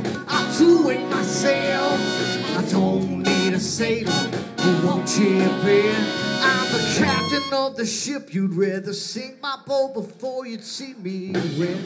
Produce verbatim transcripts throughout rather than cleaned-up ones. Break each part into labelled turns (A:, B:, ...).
A: I'll do it myself. I don't need a sailor who won't chip in. I'm the captain of the ship. You'd rather sink my boat before you'd see me win.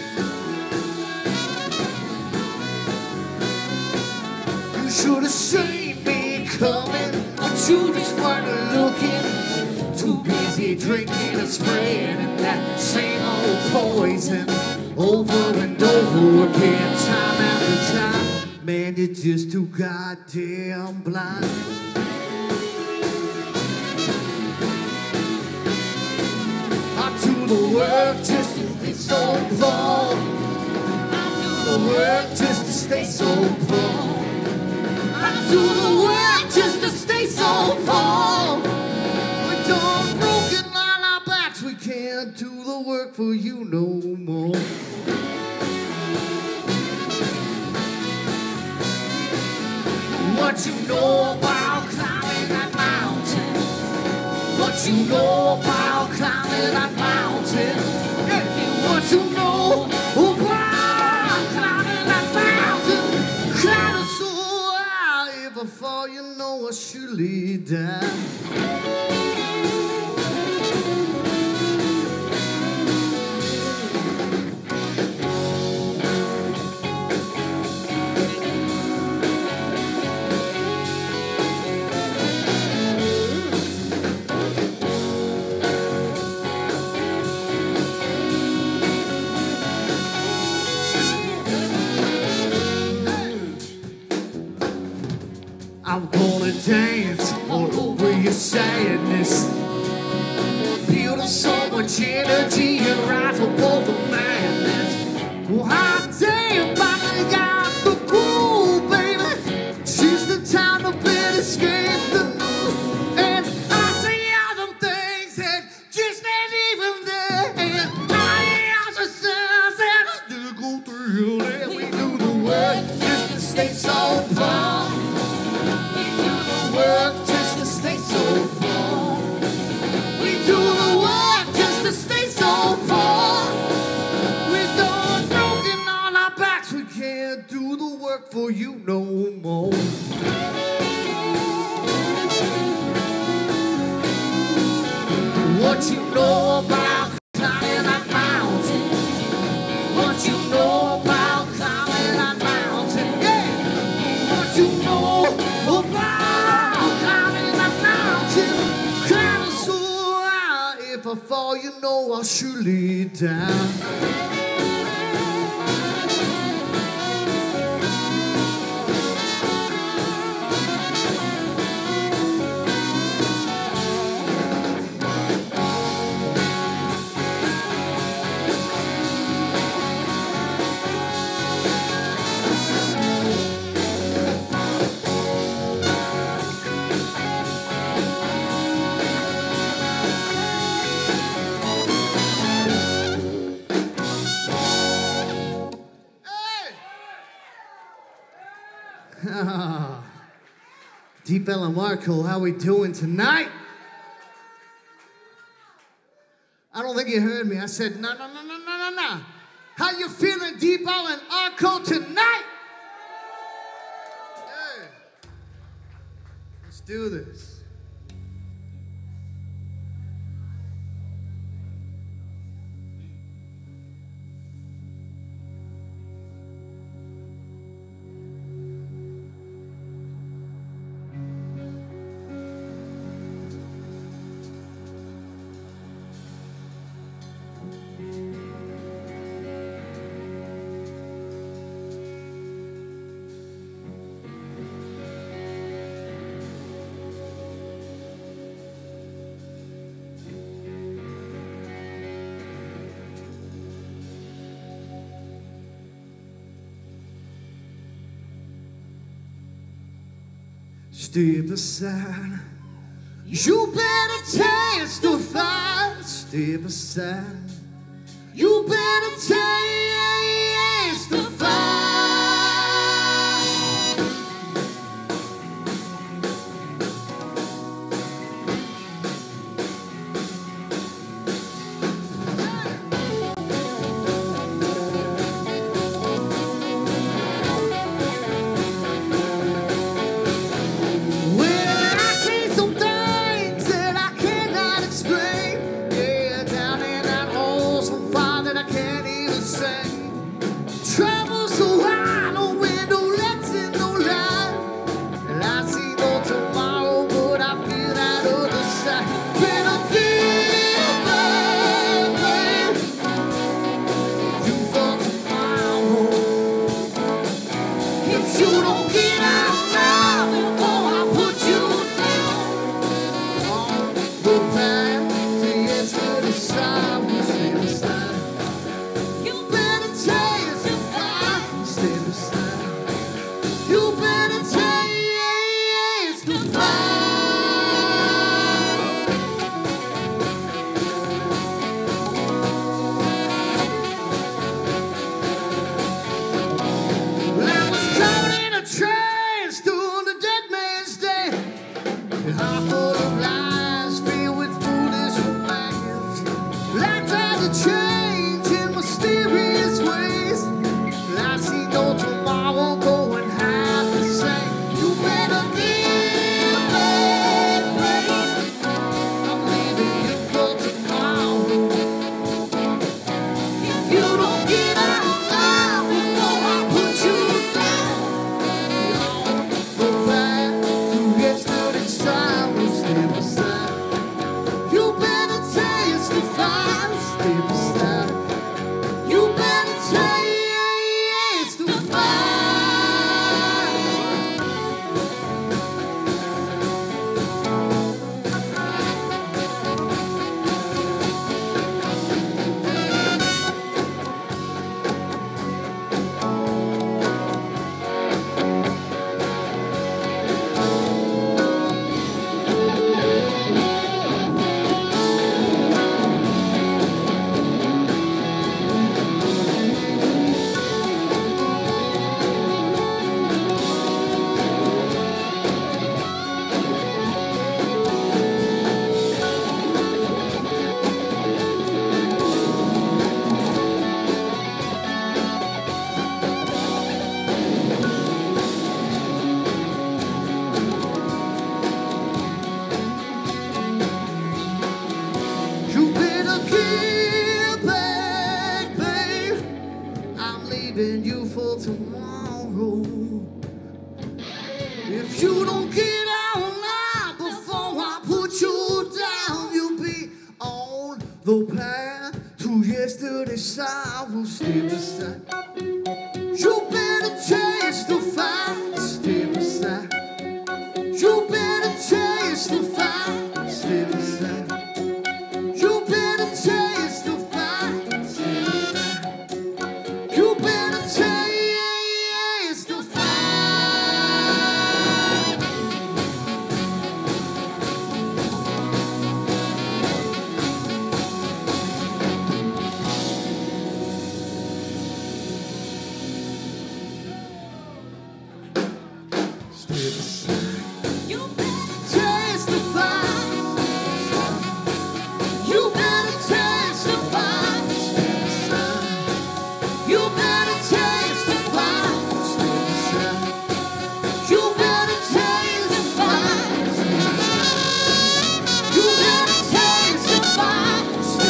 A: You should have seen me coming, but you just weren't looking. Too busy drinking and spraying that same old poison over and over again, time after time. Man, you're just too goddamn blind. I do the work just to stay so poor. I do the work just to stay so poor. I do the work just to stay so poor. We're done broken on our backs. We can't do the work for you no more. What you know about climbing that mountain? What you know about climbing that mountain? What you know about climbing that mountain? Climbing so high, if I fall, you know I surely die. I'm gonna dance all over your sadness. Build up so much energy and rise above the madness. Well, hot damn, finally got the groove, baby. She's the time to better escape the news. And I see all them things that just ain't even there. I hear all the sounds that I still go through. And we do the work just to stay so far. Work just to stay so far. We do the work just to stay so far. We're done broken on our backs. We can't do the work for you no more. What you know about climbing that mountain? What you know about climbing that mountain? Yeah. What you know about if I fall, you know I'll surely die. Deep L and Marco, how we doing tonight? I don't think you heard me. I said, no, no, no, no, no, no, no. How you feeling, Deep L and Marco, tonight? Yeah. Let's do this. Step aside. You better testify. Step aside. You better testify. step aside. You better taste the fire, step aside. You better taste the fire, step aside. You better taste the fire, step aside. You better taste the fire. Step aside. You better taste the fire. You better taste the fire. Step aside. You better taste the fire. Step aside. You better taste the fire. You better taste the fire.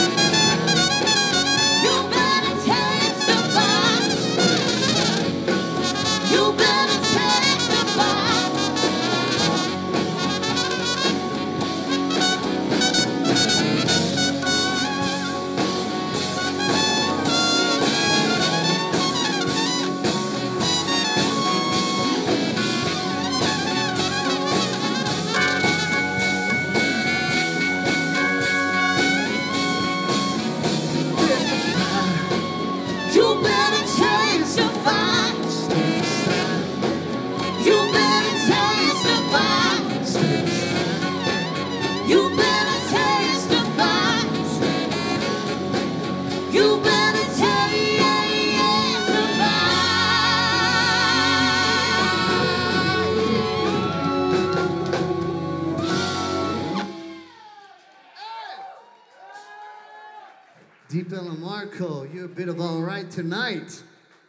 A: You better taste the fire. You better taste the fire. You better taste the fire. You better taste the fire. You better taste the fire. You better taste the fire. Deep Ella Marco, you're a bit of all right tonight.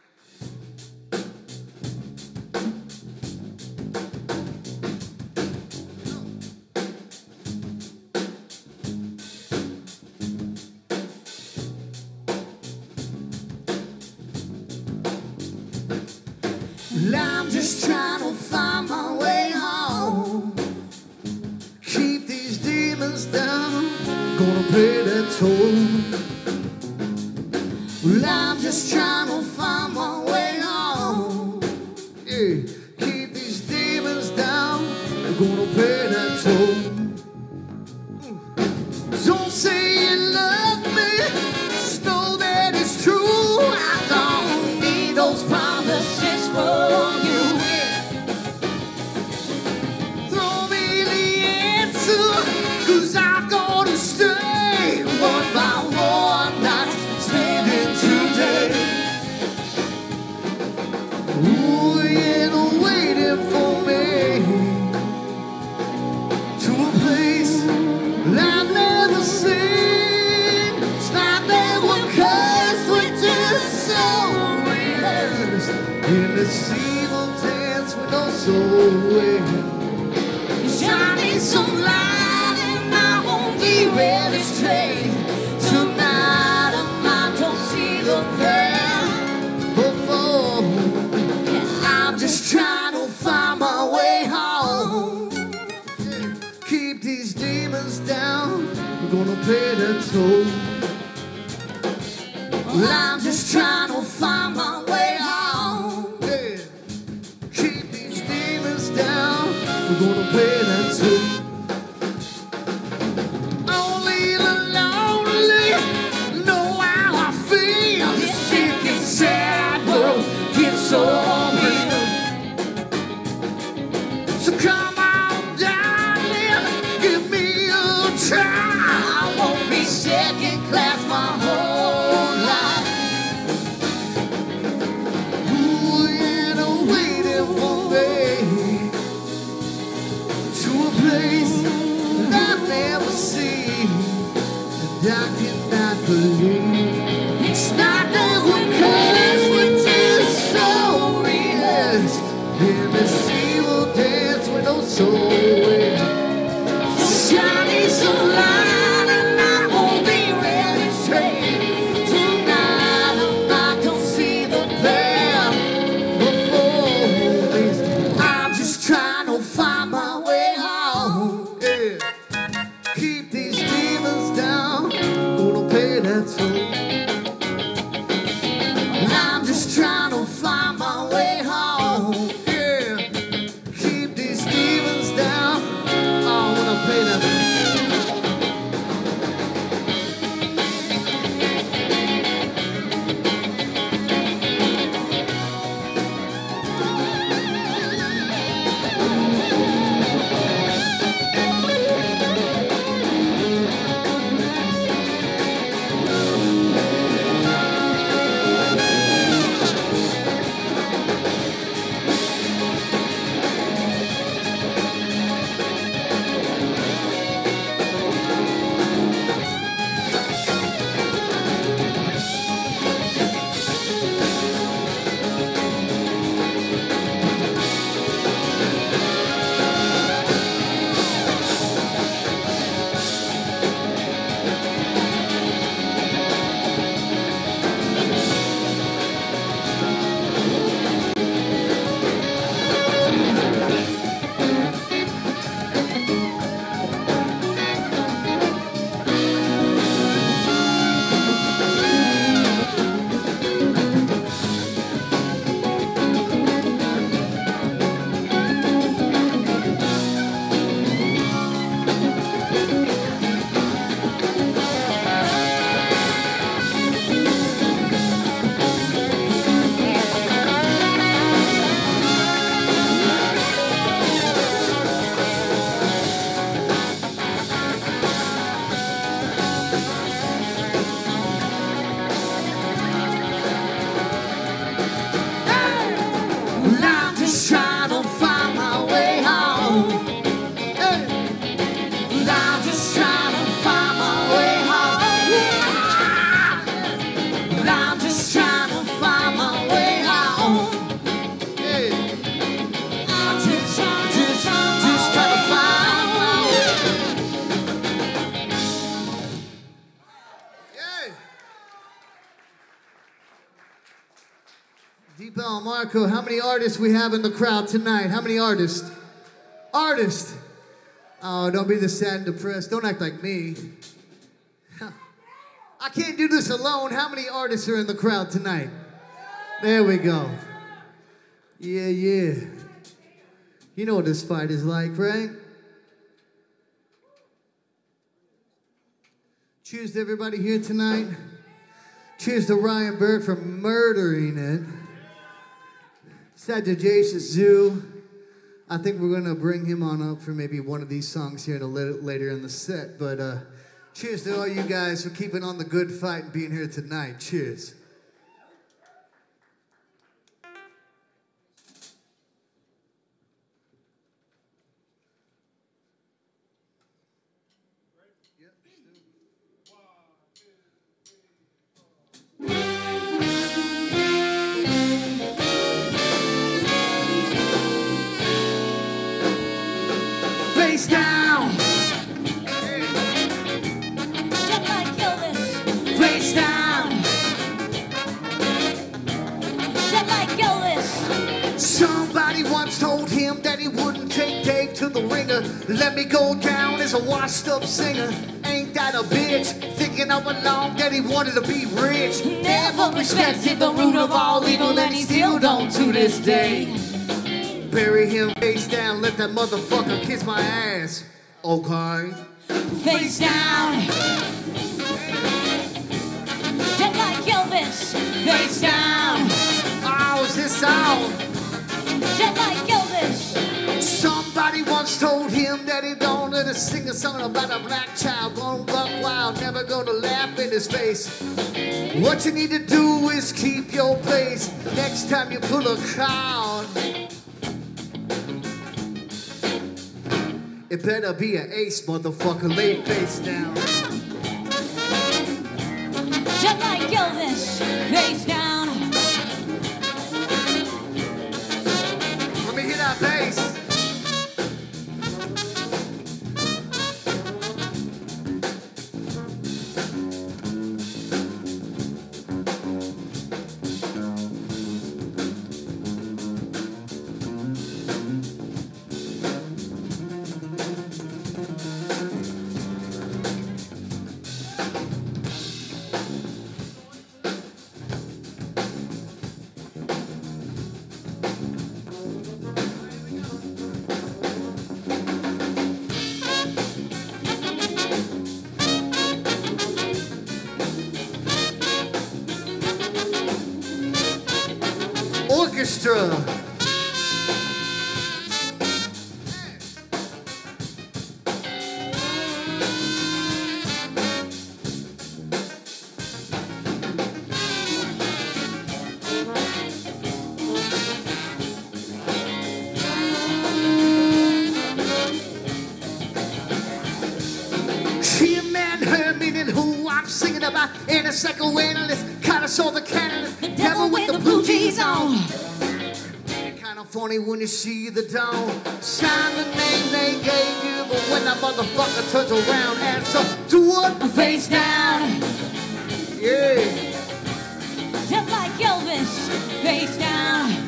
A: Well, I'm just trying to find my way home. Keep these demons down, gonna pay that toll. Well, I'm just trying to find my way home. Yeah, keep these demons down, I'm gonna pay that toll. Don't say you love me, just know that it's true. I don't need those promises from you. Throw me the answer, cause I'm gonna stay one by one, not spending today. Ooh, yeah, they're waiting for me to a place I've never seen. It's not that we're cursed, we're just so rehearsed in this evil dance with no soul. Shine me some light and I won't be really straight. Tonight I don't see the pain before. I'm just trying to find my way home. Keep these demons down, we're gonna pay the toll. Well, I'm just trying to find my way home. Yeah. Keep these demons down, we're gonna pay that toll. Only the lonely know how I feel. This sick and sad world gets so real. So come on, darling, give me a try. I won't be second class my whole life. Ooh, yeah, they're waiting for me to a place that I've never seen, and I cannot believe. It's not that we're cursed, we're just so rehearsed in this evil dance with no soul. Shine me some light and I won't be really straight. Tonight I don't see the path before me. I'm just trying to find my way home. Yeah. Keep these demons down, gonna pay that toll. D-Bell, Marco, how many artists we have in the crowd tonight? How many artists? Artists! Oh, don't be the sad and depressed. Don't act like me. I can't do this alone. How many artists are in the crowd tonight? There we go. Yeah, yeah. You know what this fight is like, right? Cheers to everybody here tonight. Cheers to Ryan Bird for murdering it. Sagittarius Zoo. I think we're going to bring him on up for maybe one of these songs here a little later in the set. But uh, cheers to all you guys for keeping on the good fight and being here tonight. Cheers. Face down.
B: Just like Elvis.
A: Face down.
B: Just like Elvis.
A: Somebody once told him that he wouldn't take Dave to the ringer. Let me go down as a washed up singer. Ain't that a bitch? Thinking all along that he wanted to be rich.
B: Never respected the root of all evil, and he still don't to this day.
A: Bury him face down, let that motherfucker kiss my ass. Okay.
B: Face down. Just like Elvis. Face down.
A: Oh, is this sound?
B: Just like Elvis.
A: Somebody once told him that he don't let us sing a song about a black child gonna buck wild, never gonna laugh in his face. What you need to do is keep your place. Next time you pull a crowd, it better be an ace, motherfucker. Lay face down.
B: Just like Elvis. Face down.
A: Let me hear that bass. Orchestra. She a man, her meaning who I'm singing about. In a second analyst, kinda saw the catalyst.
B: The devil with the blue jeans on.
A: Kinda funny when you see the dawn. Sign the name they gave you, but when that motherfucker turns around, answer to what?
B: Face down.
A: Yeah.
B: Just like Elvis. Face down.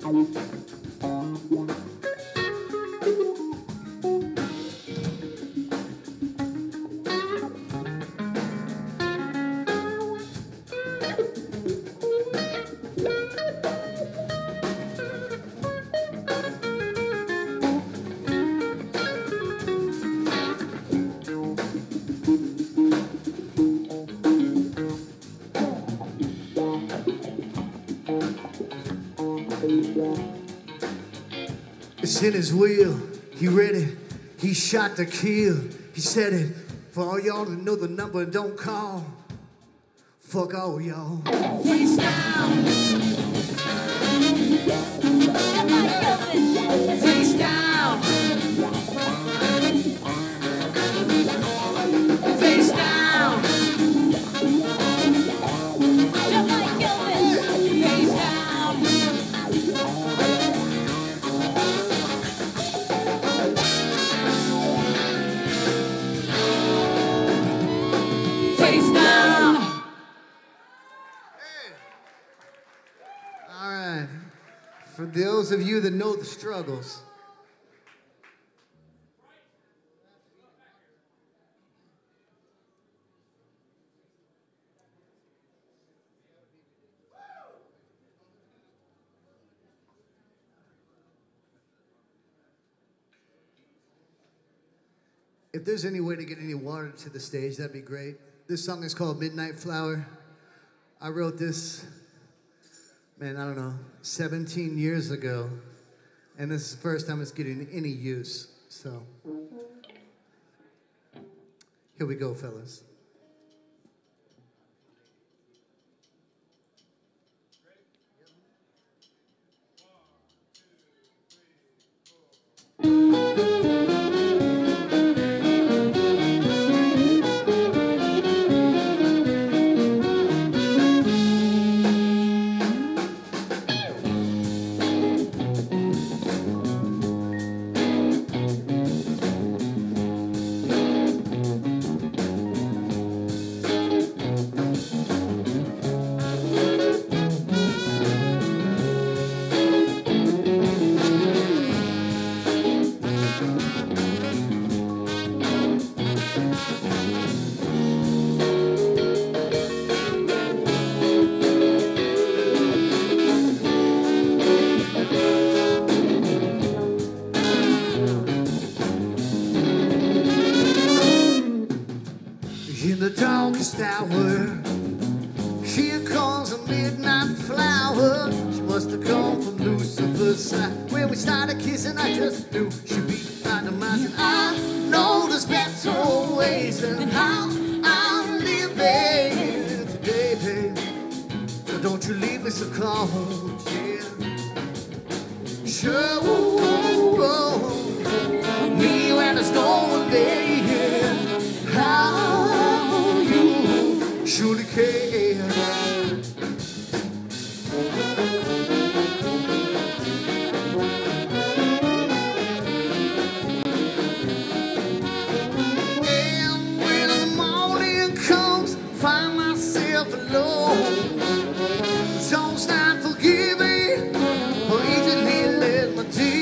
A: It's in his will, he read it, he shot to kill. He said it for all y'all to know the number and don't call. Fuck all y'all.
B: Face down. Face down. Face down. Just like Elvis. Face down. Face down.
A: All right. For those of you that know the struggles, if there's any way to get any water to the stage, that'd be great. This song is called Midnight Flower. I wrote this, man, I don't know, seventeen years ago. And this is the first time it's getting any use. So, here we go, fellas. In the darkest hour, here comes a midnight flower. She must have come from Lucifer's side. When we started kissing, I just knew she'd be dynamite. And I know there's better ways than how I'm living today, babe. So don't you leave me so cold, yeah. Show me when there's no one there. How surely care. And when the morning comes, find myself alone. Don't start forgiving or easily let my tears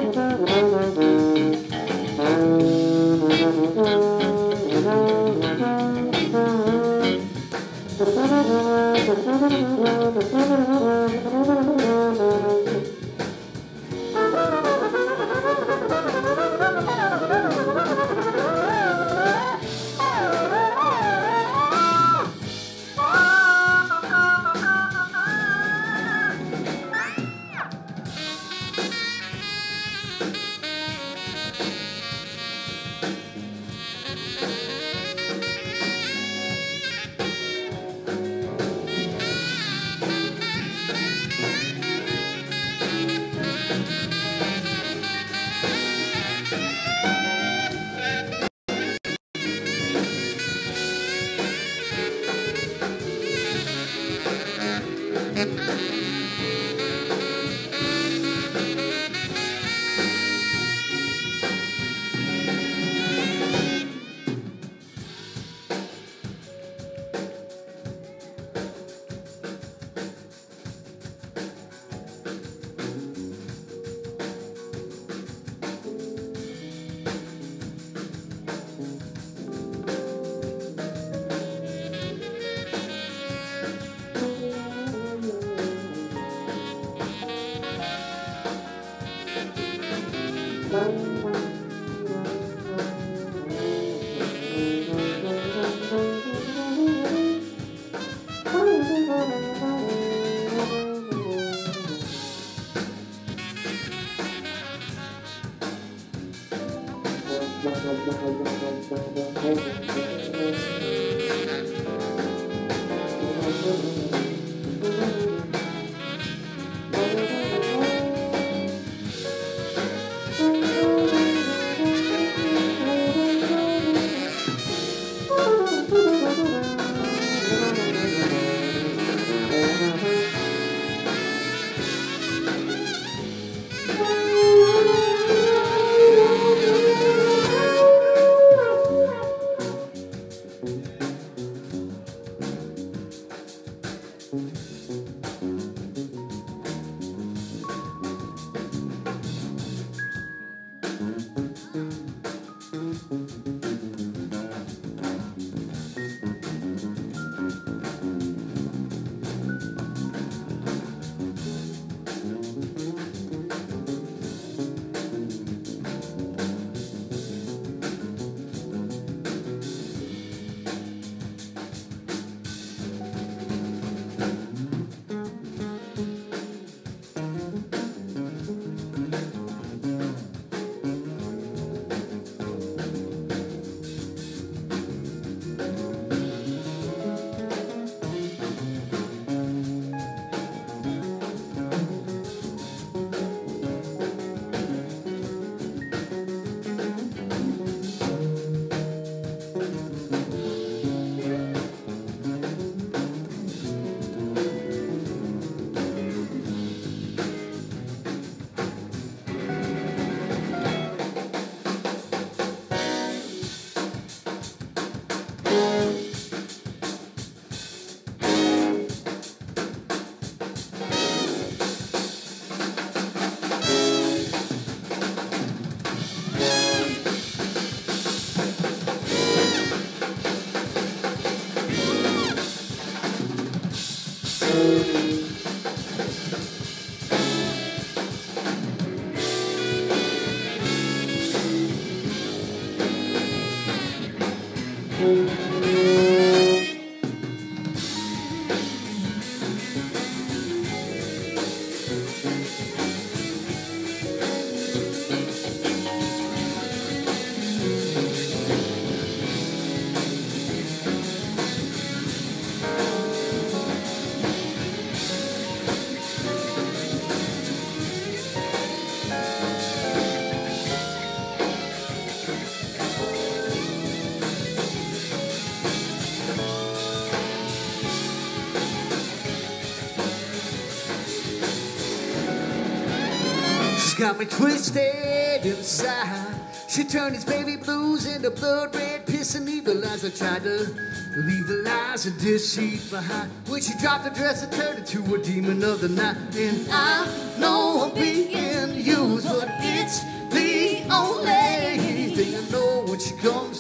A: She's got me twisted inside. She turned his baby blues into blood red piss and evil as I tried to leave the lies and deceit behind. When she dropped the dress and turned into a demon of the night. And I know I'm being used, but it's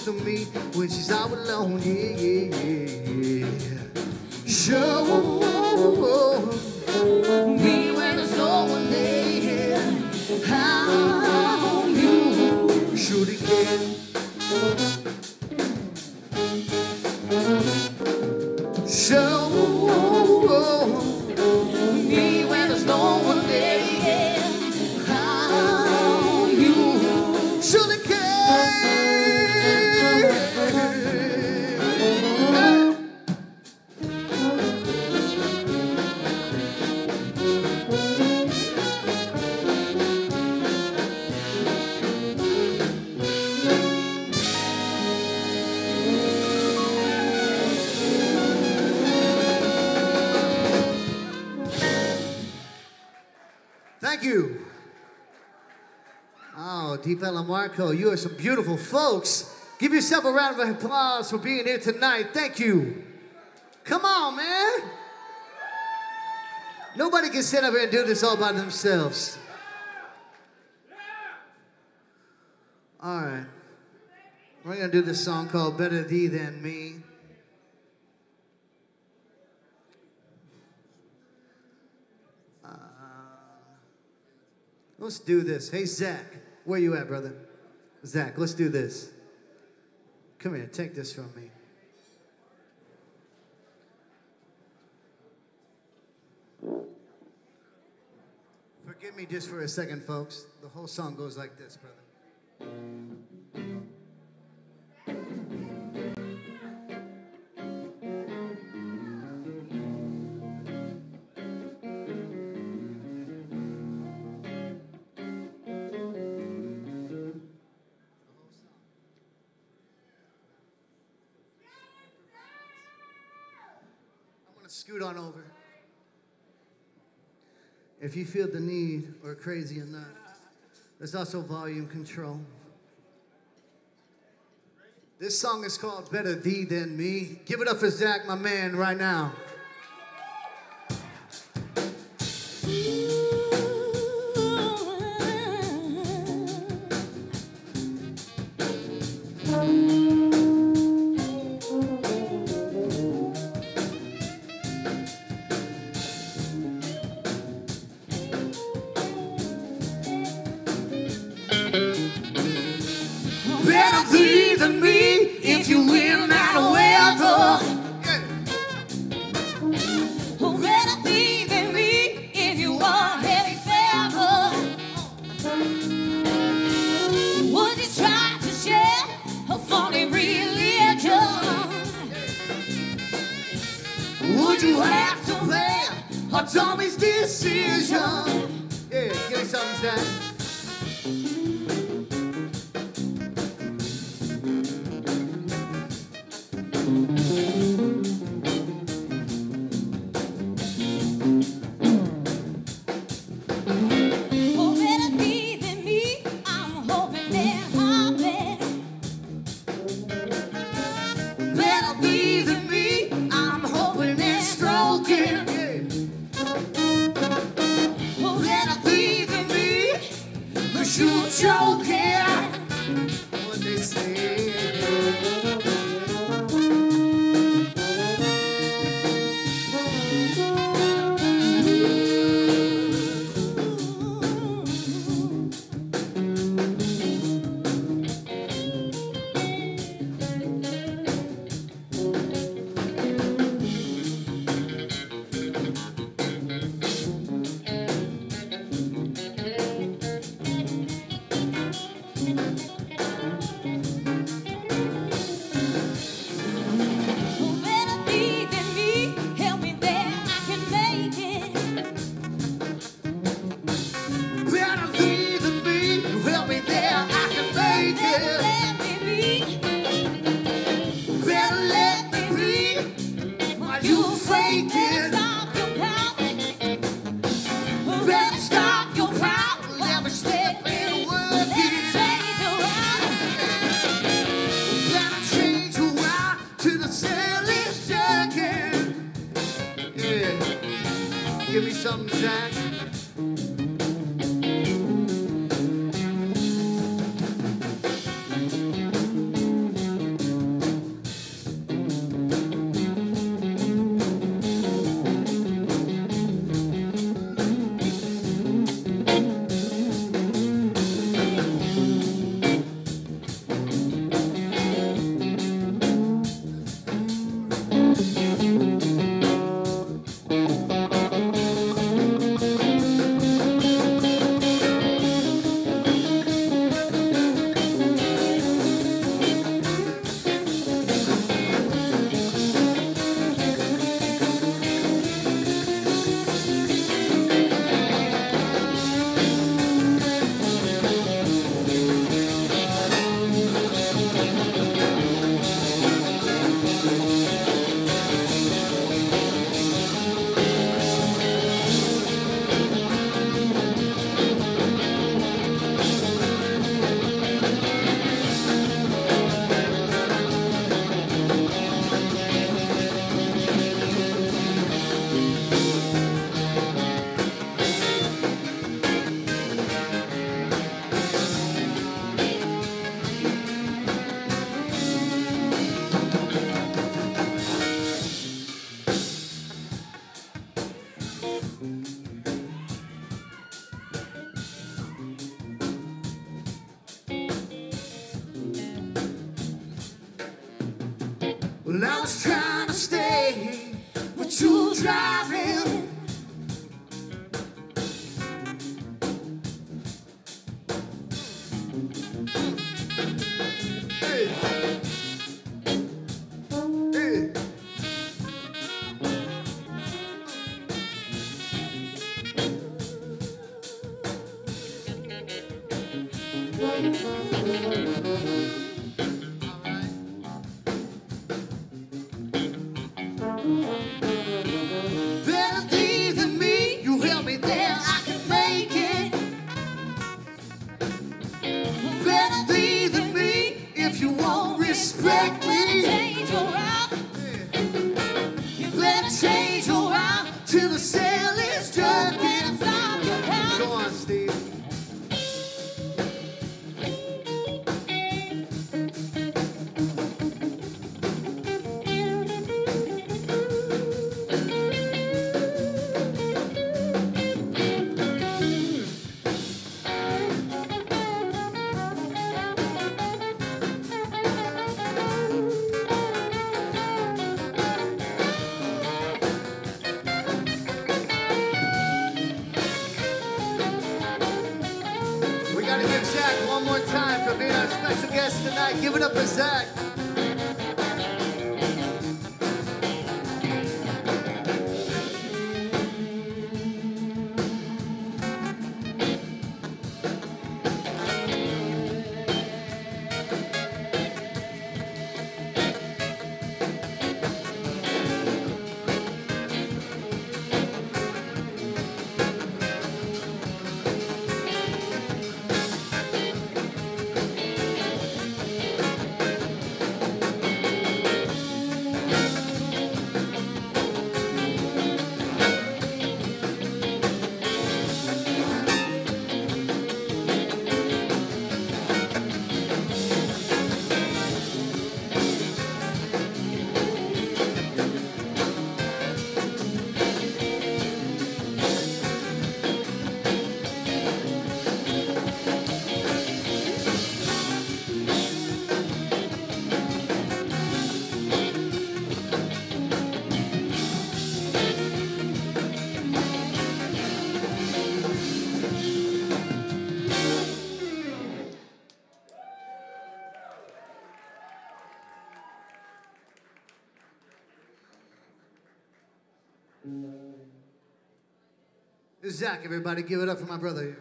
A: to me when she's all alone. Yeah, yeah, yeah, yeah. Show me when there's no one there. How you should it get? Show me when there's no one there. How you should it get? Thank you. Oh, Deep Ella Marco, you are some beautiful folks. Give yourself a round of applause for being here tonight. Thank you. Come on, man. Nobody can sit up here and do this all by themselves. All right. We're going to do this song called Better Thee Than Me. Let's do this. Hey, Zach, where you at, brother? Zach, let's do this. Come here, take this from me. Forgive me just for a second, folks. The whole song goes like this, brother. Scoot on over. If you feel the need or crazy enough, there's also volume control. This song is called Better Thee Than Me. Give it up for Zach, my man, right now. Better thee than me if you win that weather.
B: Oh, better thee than me if you are heavy feather. Would you try to share a funny religion?
A: Would you have to play a dummy's decision? Yeah, give me something, Zach. Give me something, Zach. Well, I was trying to stay with you driving. Hey. Hey. Better thee than me, you help me there, I can make it. Better thee than me, if you won't respect me.
B: Change your route.
A: You better change your route till the sale is done.
B: Better stop your count.
A: Go on, Steve. We gotta give Zach one more time for being our special guest tonight. Give it up for Zach. Zach, everybody, give it up for my brother here.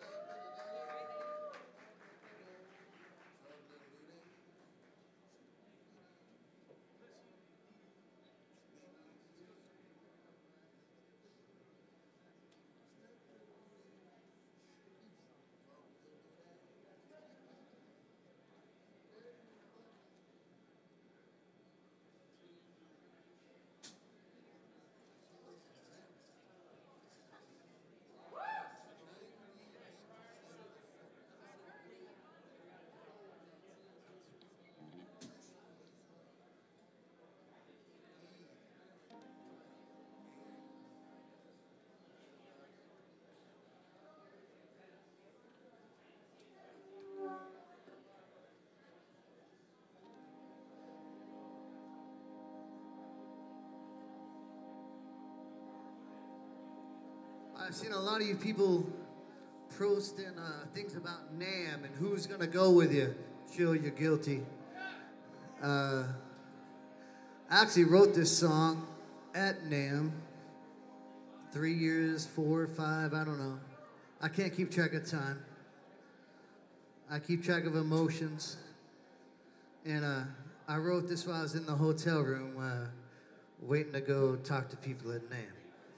A: I've seen a lot of you people posting uh, things about NAMM and who's gonna go with you. Chill, you're guilty. Uh, I actually wrote this song at NAMM. Three years, four, five, I don't know. I can't keep track of time. I keep track of emotions. And uh, I wrote this while I was in the hotel room uh, waiting to go talk to people at NAMM.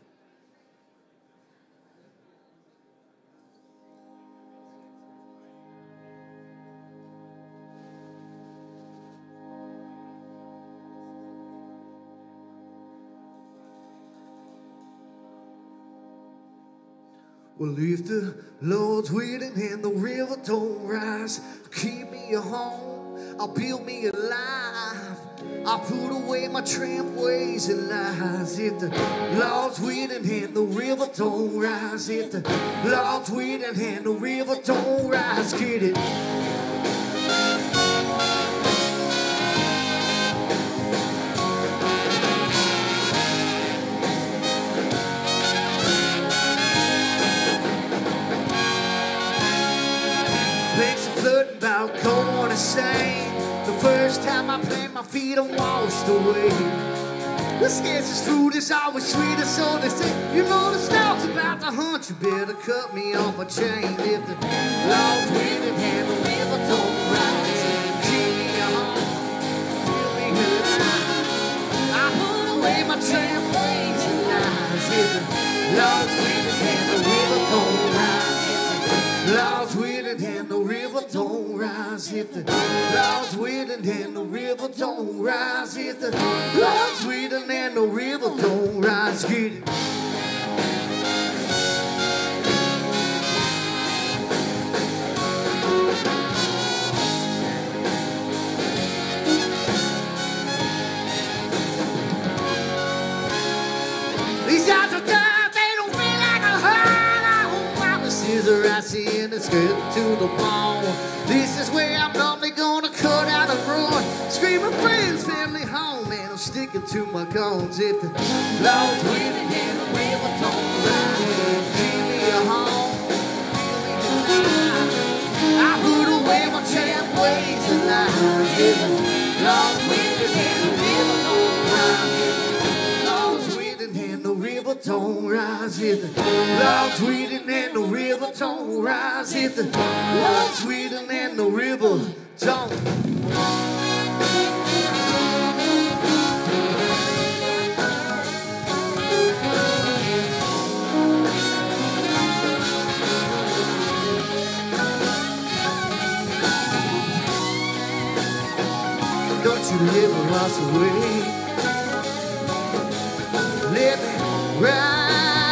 A: Well, if the Lord's willing and the river don't rise, keep me a home, I'll build me a life. I'll put away my tramp ways and lies. If the Lord's willing and the river don't rise, if the Lord's willing and the river don't rise, get it. I'm gonna say, the first time I plant my feet, I washed away. The scarcest fruit is always sweeter, so they say. You know the stout's about to hunt, you better cut me off my chain. If the law's winning and the river don't rise, keep me home, keep me alive. I put away my trampolines and lies. If the law's winning and the river don't rise, if the law's winning and the river don't rise, if the law's winning and the river don't rise, if the law's winning and the river don't rise, get it. These eyes are dark, they don't feel like a heart. I hope my scissor I see in the skirt to the bone. This is where I'm normally gonna cut out and run. Screaming friends, family, home, and I'm sticking to my guns. If the law's winning and the river don't rise, keep me a home, keep me alive. I put away my champ ways and lies. If the law's winning and the river don't rise, if the law's winning and the river don't rise, if the law's winning and the river don't rise, if the law's winning and the river don't. Don't you live us away, let me ride.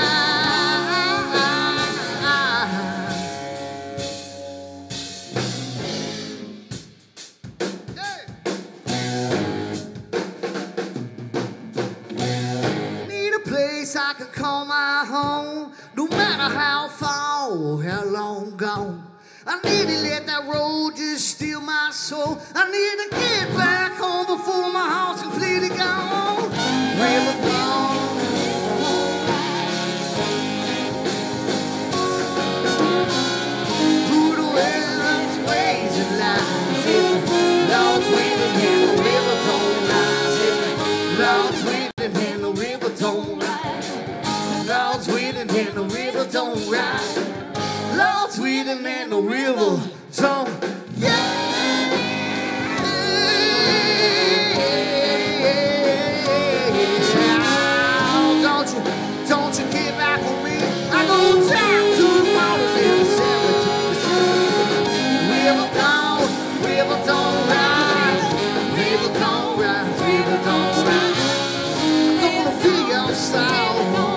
A: I can call my home, no matter how far or how long gone. I need to let that road just steal my soul. I need to get back home before my heart's completely gone. River gone. Put away those ways and lies. If the Lord's winning and the river don't rise, if the Lord's winning and the river don't rise, Lord's winning and the river don't rise, Lord's winning and the river don't. Yeah. Don't you, don't you get back on me. I go down to the bottom and the cemetery. River don't, river don't rise, river don't rise, river don't rise. I'm gonna feel your sound.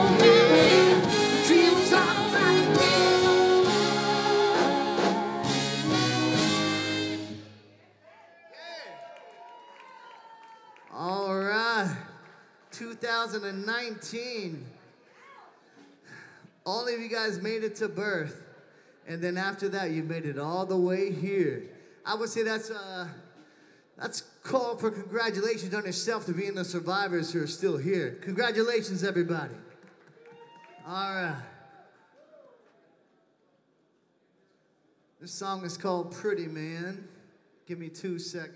A: two thousand nineteen. All of you guys made it to birth, and then after that, you made it all the way here. I would say that's uh, that's call for congratulations on yourself to being the survivors who are still here. Congratulations, everybody. All right. This song is called Pretty Man. Give me two seconds.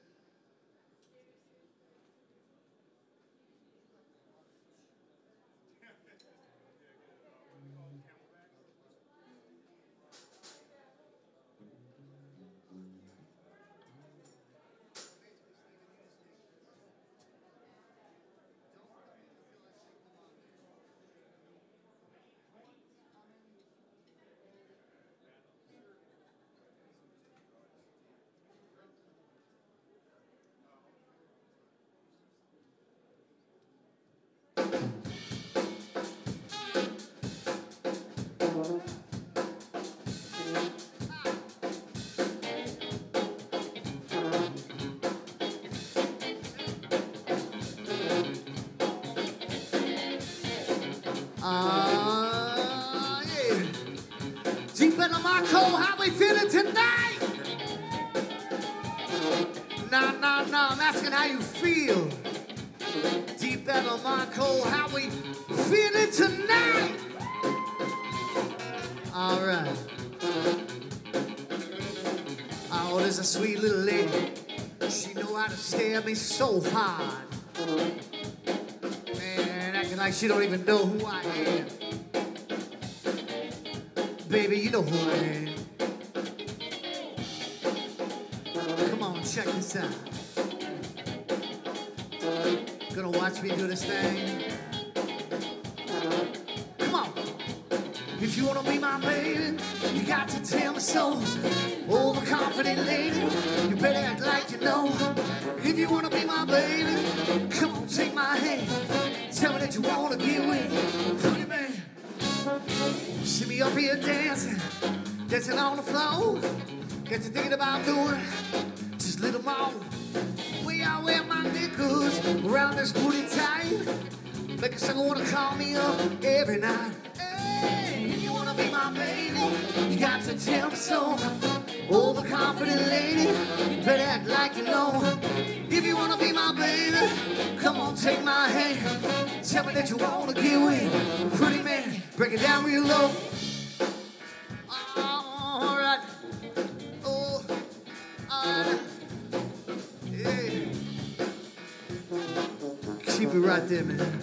A: Uh, yeah. Deep into my cold, how we feeling tonight? Nah, nah, nah, I'm asking how you feel. Deep into my cold, how we feeling tonight? All right. Oh, this is a sweet little lady. She know how to stare me so hard. Man, acting like she don't even know who I am. Baby, you know who I am. Come on, check this out. Gonna watch me do this thing. Come on. If you wanna be my baby, you got to tell me so. Overconfident lady, you better act like you know. If you wanna be my baby, come on, take my hand. Tell me that you wanna get with me. Pretty man. See me up here dancing, dancing on the floor. Get you thinking about doing just a little more. Way I wear my knickers around this booty tight. Make a singer wanna call me up every night. Hey, if you wanna be my baby, you got to tell me so. Overconfident lady, you better act like you know. If you wanna be my baby, come on, take my hand. Tell me that you wanna get with. Pretty man, break it down real low. All right. Oh, all right. Yeah. Keep it right there, man.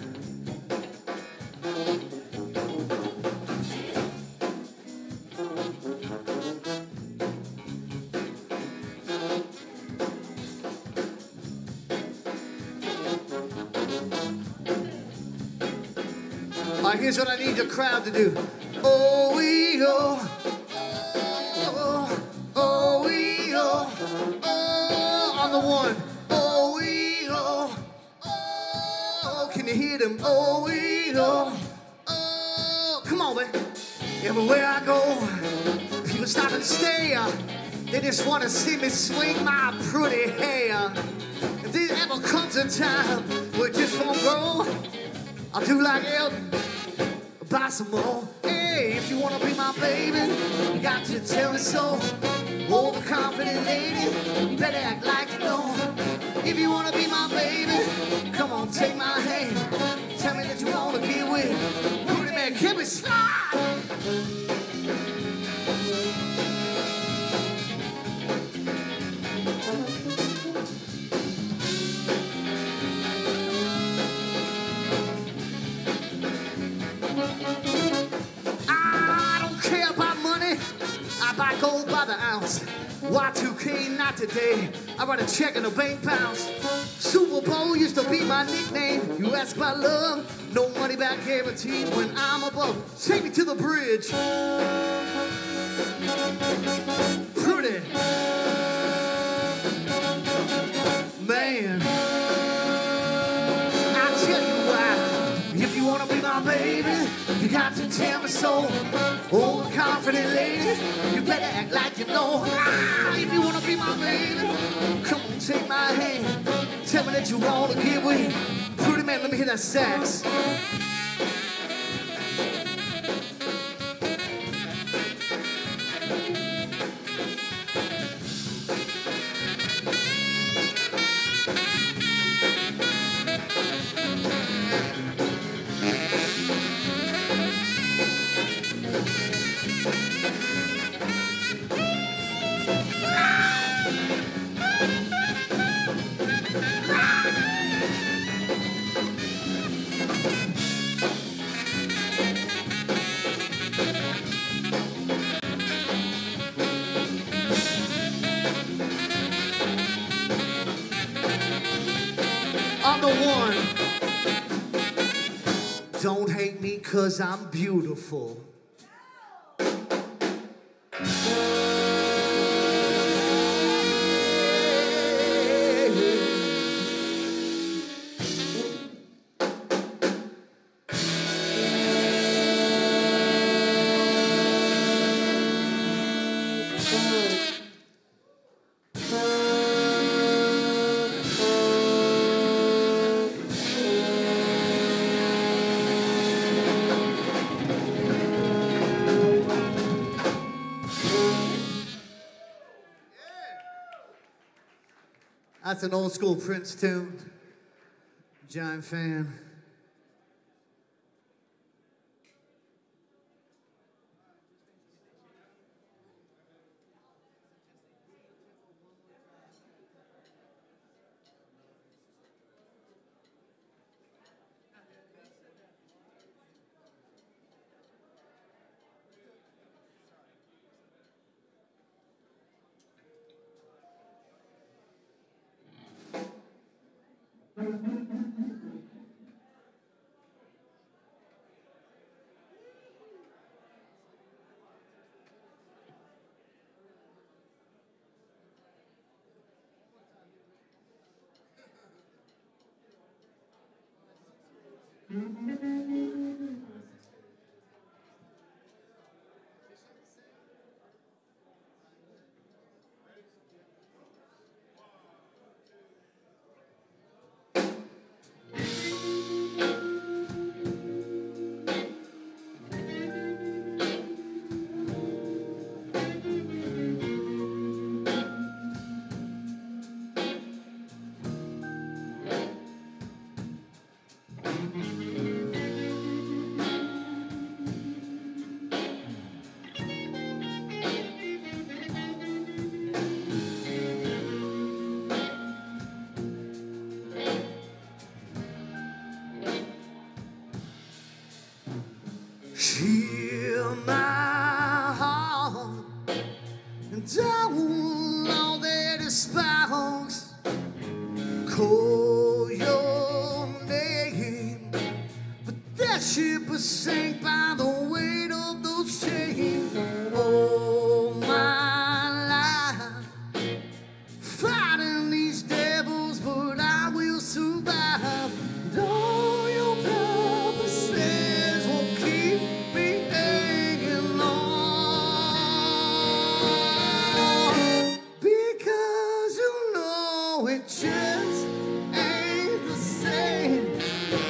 A: All right, here's what I need your crowd to do. Oh, we oh, oh, oh, we oh, oh, on the one. Oh, we oh, oh, can you hear them? Oh, we oh, oh, come on, man. Everywhere I go, people stop and stare. They just want to see me swing my pretty hair. If there ever comes a time where it just won't go, I'll do like Elton, buy some more. Hey, if you wanna be my baby, you got to tell me so. Overconfident lady, you better act like you know. If you wanna be my baby, come on, take my hand. Tell me that you wanna get with. Pretty man, can we slide? I gold by the ounce. Y two K not today. I write a check in the bank pounds. Super Bowl used to be my nickname. You ask about love, no money back guaranteed when I'm above. Take me to the bridge. Pretty man, I tell you why. If you wanna be my baby, you got to tell me so. Overconfident lady, you better act like you know. Ah, if you wanna be my baby, come on, take my hand. Tell me that you wanna get with. Pretty man, let me hear that sax. I'm the one. Don't hate me 'cause I'm beautiful. That's an old school Prince tune. Giant fan. Hear my heart and down all that espouse. Call your name, but that ship was sank by the weight of those chains. All my life fighting these devils, but I will survive. And all your promises won't keep me hanging on, because you know it just ain't the same.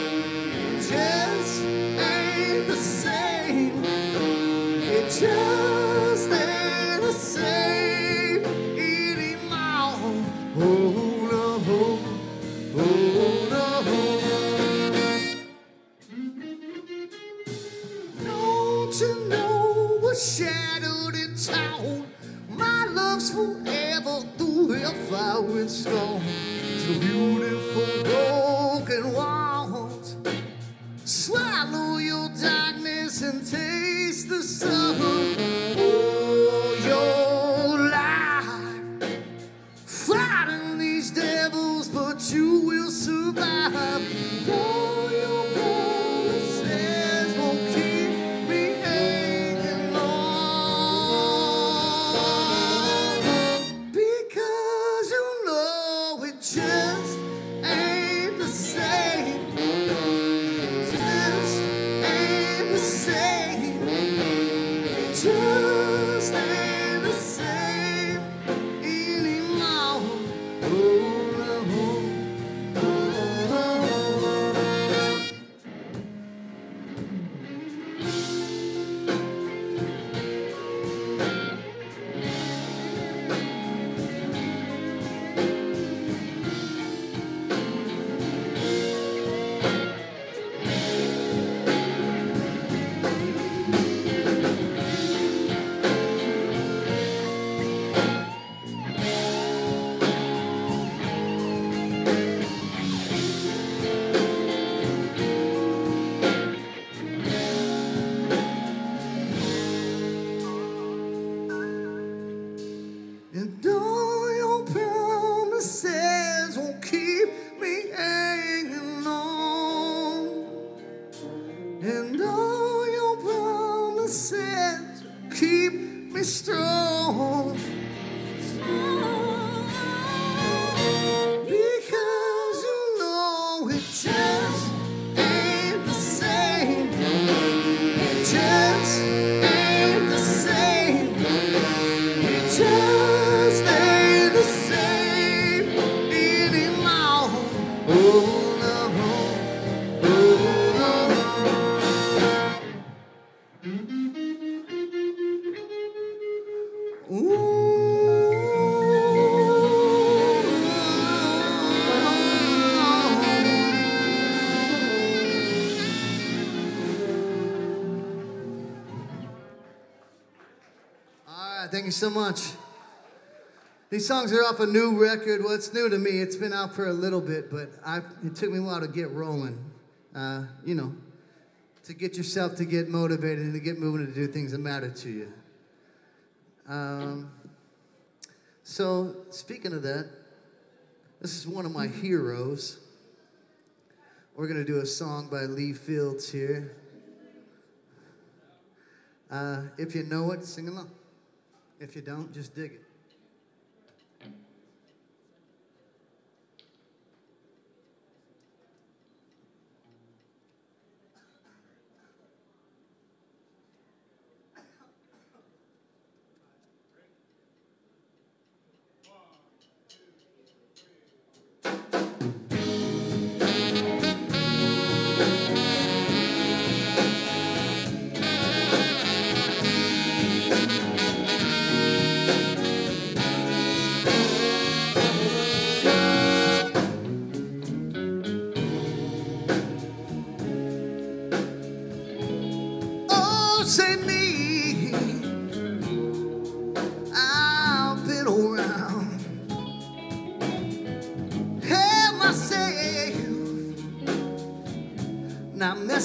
A: Just ain't the same. It just ain't the same anymore. Oh no, oh no. Don't you know a shattered in town? My love's forever through hellfire and storm. Through beautiful broken walls, swallow your darkness and taste the sun. Oh, your life fighting these devils, but you will survive. All your promises won't keep me hanging on, because you know it just ain't the same. Just ain't the same. It just ain't the same anymore. Oh, no, oh, oh. And all your promises won't keep me hanging on. And all your promises will keep me strong. Because you know it just ain't the same. It just ain't the same. It just ain't the same anymore. Oh no, oh no. All right, thank you so much. These songs are off a new record. Well, it's new to me. It's been out for a little bit, but I, it took me a while to get rolling. Uh, you know, to get yourself to get motivated and to get moving to do things that matter to you. Um, so, speaking of that, this is one of my heroes. We're going to do a song by Lee Fields here. Uh, if you know it, sing along. If you don't, just dig it.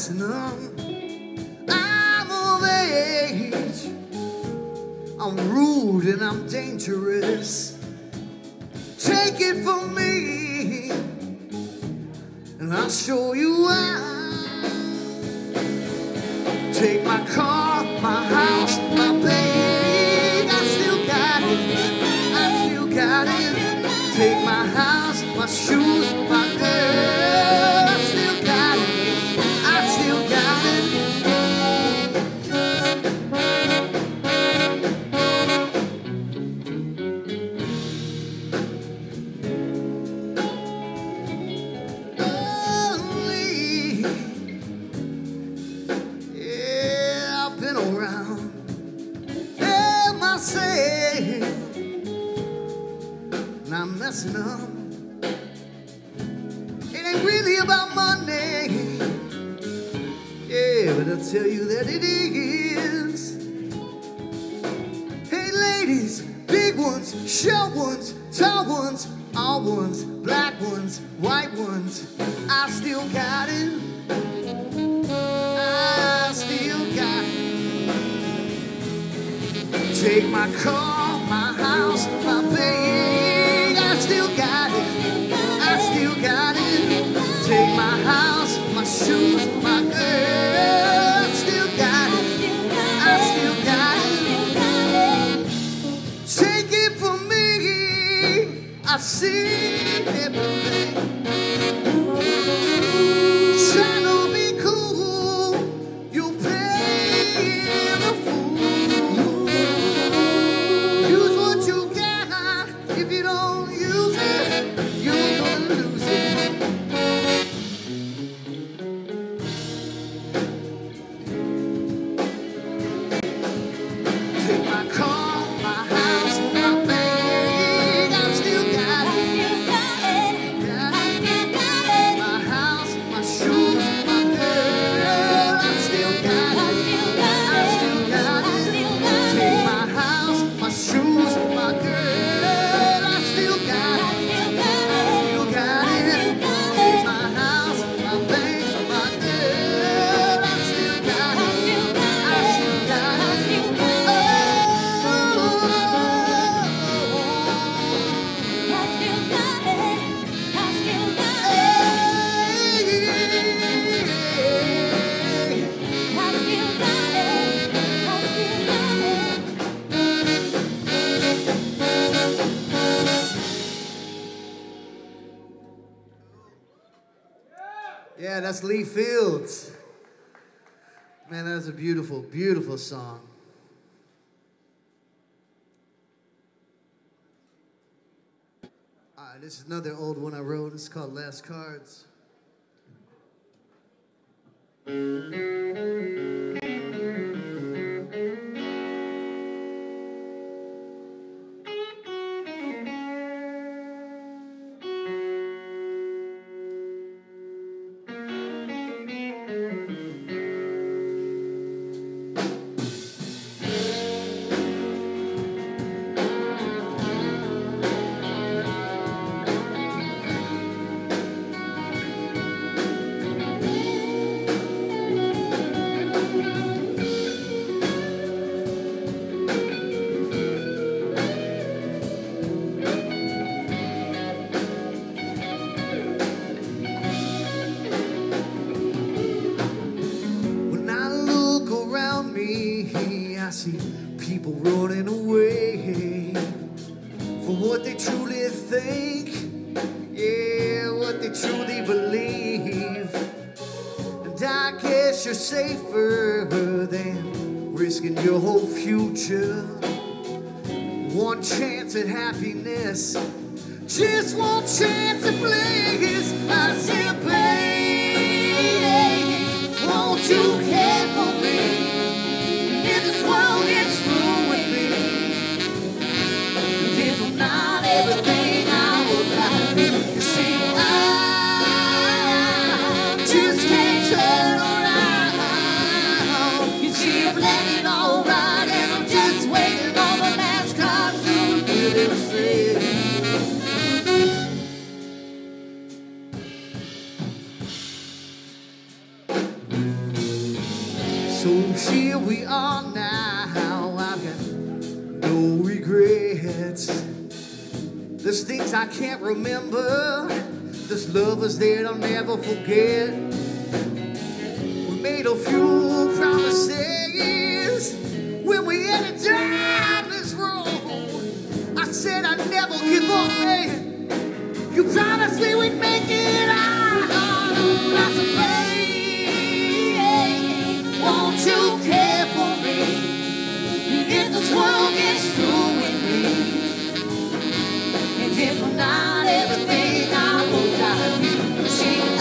A: messing up. I'm of age. I'm rude and I'm dangerous. Take it from me, and I'll show you why. Take my car, my house, my bag. I still got it. I still got it. Take my house, my shoes, my girl. I still got it. I still got it. I'm messing up. It ain't really about money. Yeah, but I'll tell you that it is. Hey ladies, big ones, short ones, tall ones, all ones, black ones, white ones. I still got it. I still got it. Take my car, my house, my bag. I still got it, I still got it. Take my house, my shoes, my girl. I still got it, I still got it. Take it from me, I see everything. Try to be cool, you'll pay the fool. Use what you got, if you don't Yeah, that's Lee Fields. Man, that's a beautiful, beautiful song. All right, this is another old one I wrote. It's called Last Cards. I see people running away for what they truly think, yeah, what they truly believe. And I guess you're safer than risking your whole future. One chance at happiness, just one chance at bliss. I said, baby, won't you care for me? This world gets through with me. If I'm not everything I would like, you see, I just can't turn around. You see, I'm letting it all ride, and I'm just waiting on the last card to really say. regrets. There's things I can't remember. There's lovers that I'll never forget. We made a few promises when we headed down this road. I said I'd never give up, man. You promised me we'd make it out. I said, baby, won't you care for me if this world gets through with me? And if I'm not everything I hoped I'd be, see, I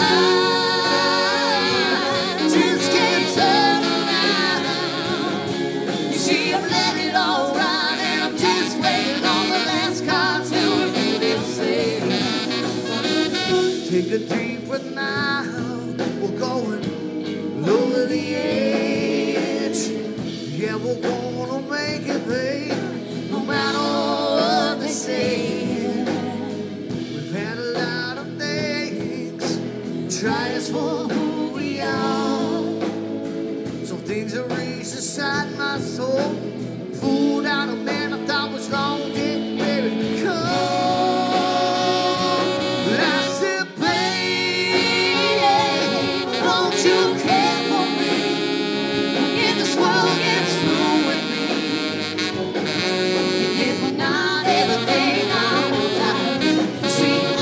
A: just can't turn around. You see, I've let it all run, and I'm just waiting on the last card to reveal itself. Take a deep breath now. We're going over the edge. Yeah, we're gonna make it, babe, no matter what they say. We've had a lot of things try us for who we are. Some things are raised inside my soul. Fooled out a man I thought was long dead, baby, come. But I said, baby, won't you care for me if this world gets through with me? If I'm not everything I hoped I'd be, see, I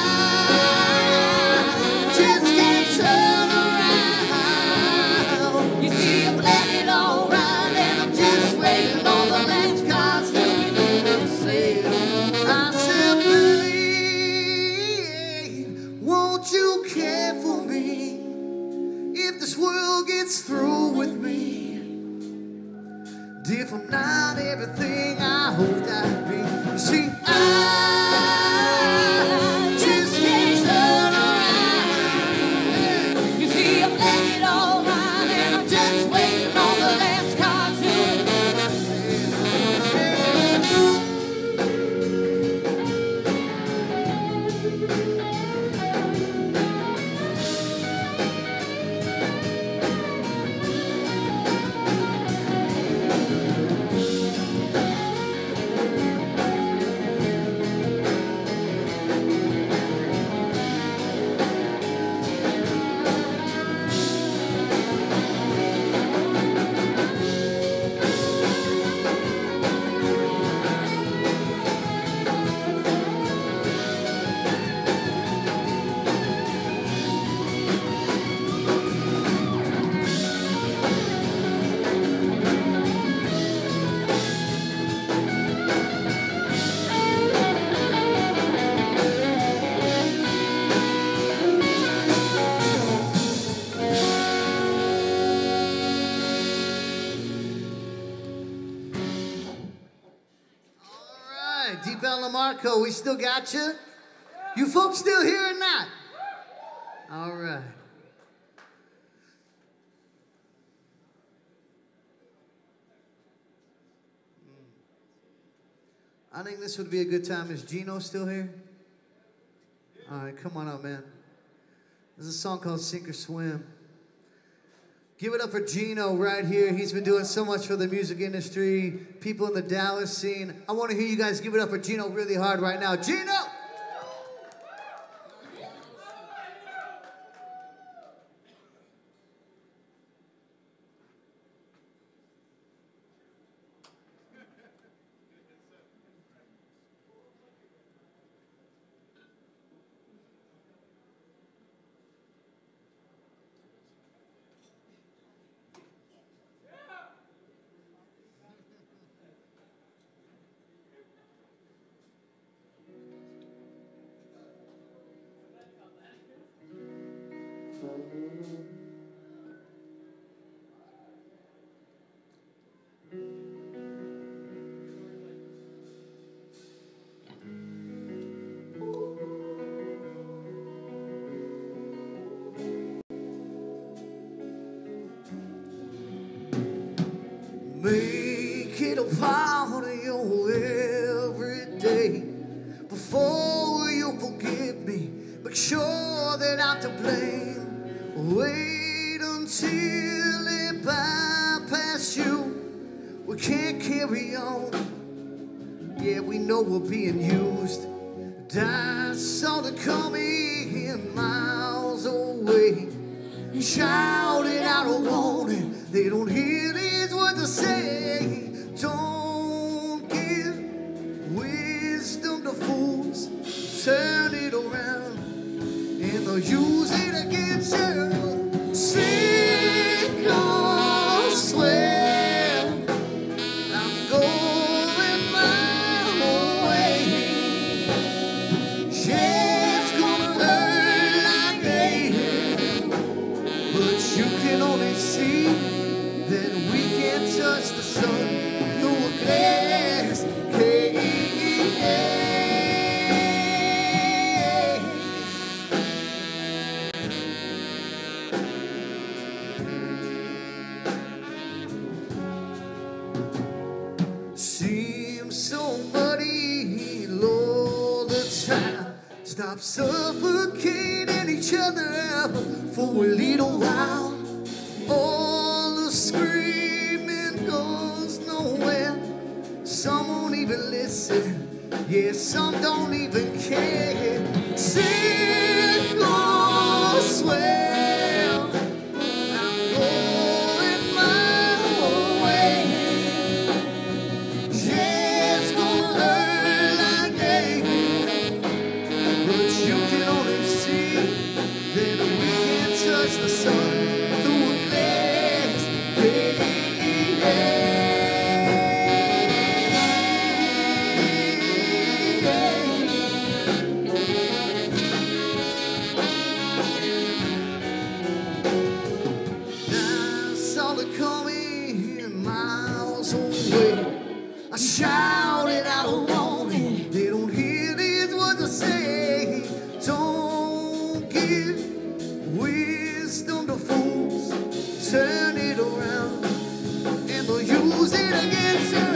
A: just can't turn around. You see, I've let it all run, and I'm just waiting on the last cards that we never said. I said, babe, won't you care for me if this world gets through with me? If I'm not everything I hoped I'd be, you see, I just can't turn around. You see, I've let it all run, and I'm just waiting on the last card to Deep El Lamarco, we still got you? You folks still here or not? All right. I think this would be a good time. Is Gino still here? All right, come on up, man. There's a song called Sink or Swim. Give it up for Gino right here. He's been doing so much for the music industry, people in the Dallas scene. I want to hear you guys give it up for Gino really hard right now. Gino! Make it a part of your everyday. Before you forgive me, make sure that I'm to blame. Wait until it bypass you. We can't carry on Yeah, we know we're being used. I saw them coming miles away, shouting out a warning. They don't hear these words I say. Don't give wisdom to fools. Turn it around and they'll use it against you. Sink or swim, I'm going my own way. Shit's gonna hurt like hell, but you can only see that we can't touch the sun through a glass case. Seems so muddy all the time. Stop suffocating each other for a little while. All the screaming goes nowhere. Some won't even listen. Yeah, some don't even care. Sink or swim, I'm going my own way. Yeah, it's gonna hurt like hell, but you can only see that we can't touch the sun through a glass case. I shouted out a warning. They don't hear these words I say. Don't give wisdom to fools. Turn it around and they'll use it against you.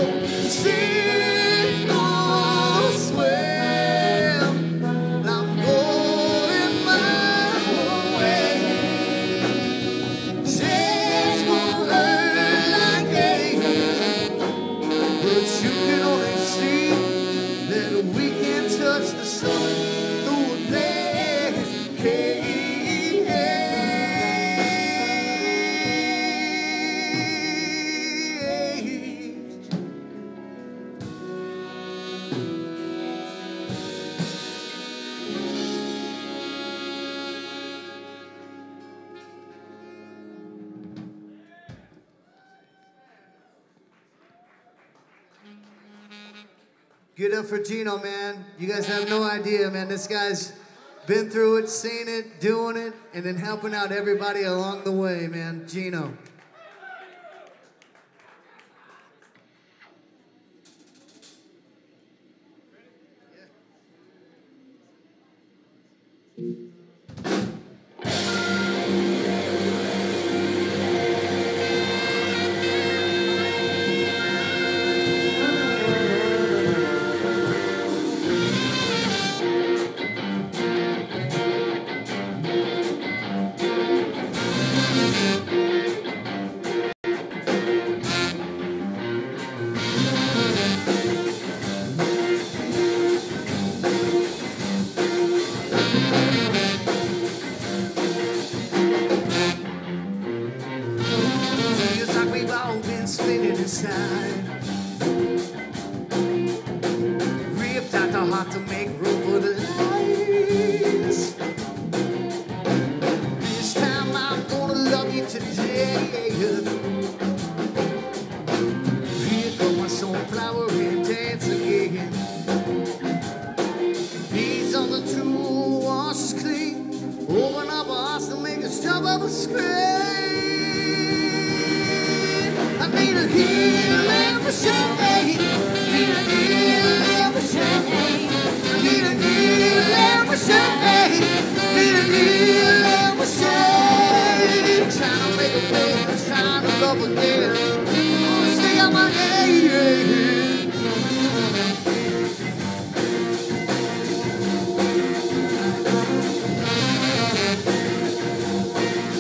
A: Sink or swim, I'm going my own way. Shit's gonna hurt like hell, but you can only see that we can't touch the sun through a glass cage. Get up for Gino, man. You guys have no idea, man. This guy's been through it, seen it, doing it, and then helping out everybody along the way, man. Gino. Inside, ripped out the heart to make room for the lies. This time I'm gonna love you today. Here go my sunflower and dance again. These are the two washes clean. Open up our hearts to make us jump up and scream. I need a healing machine. Need a healing machine. Need a healing machine. Need a healing machine. Trying to make a way, trying to love again. Stay on my head.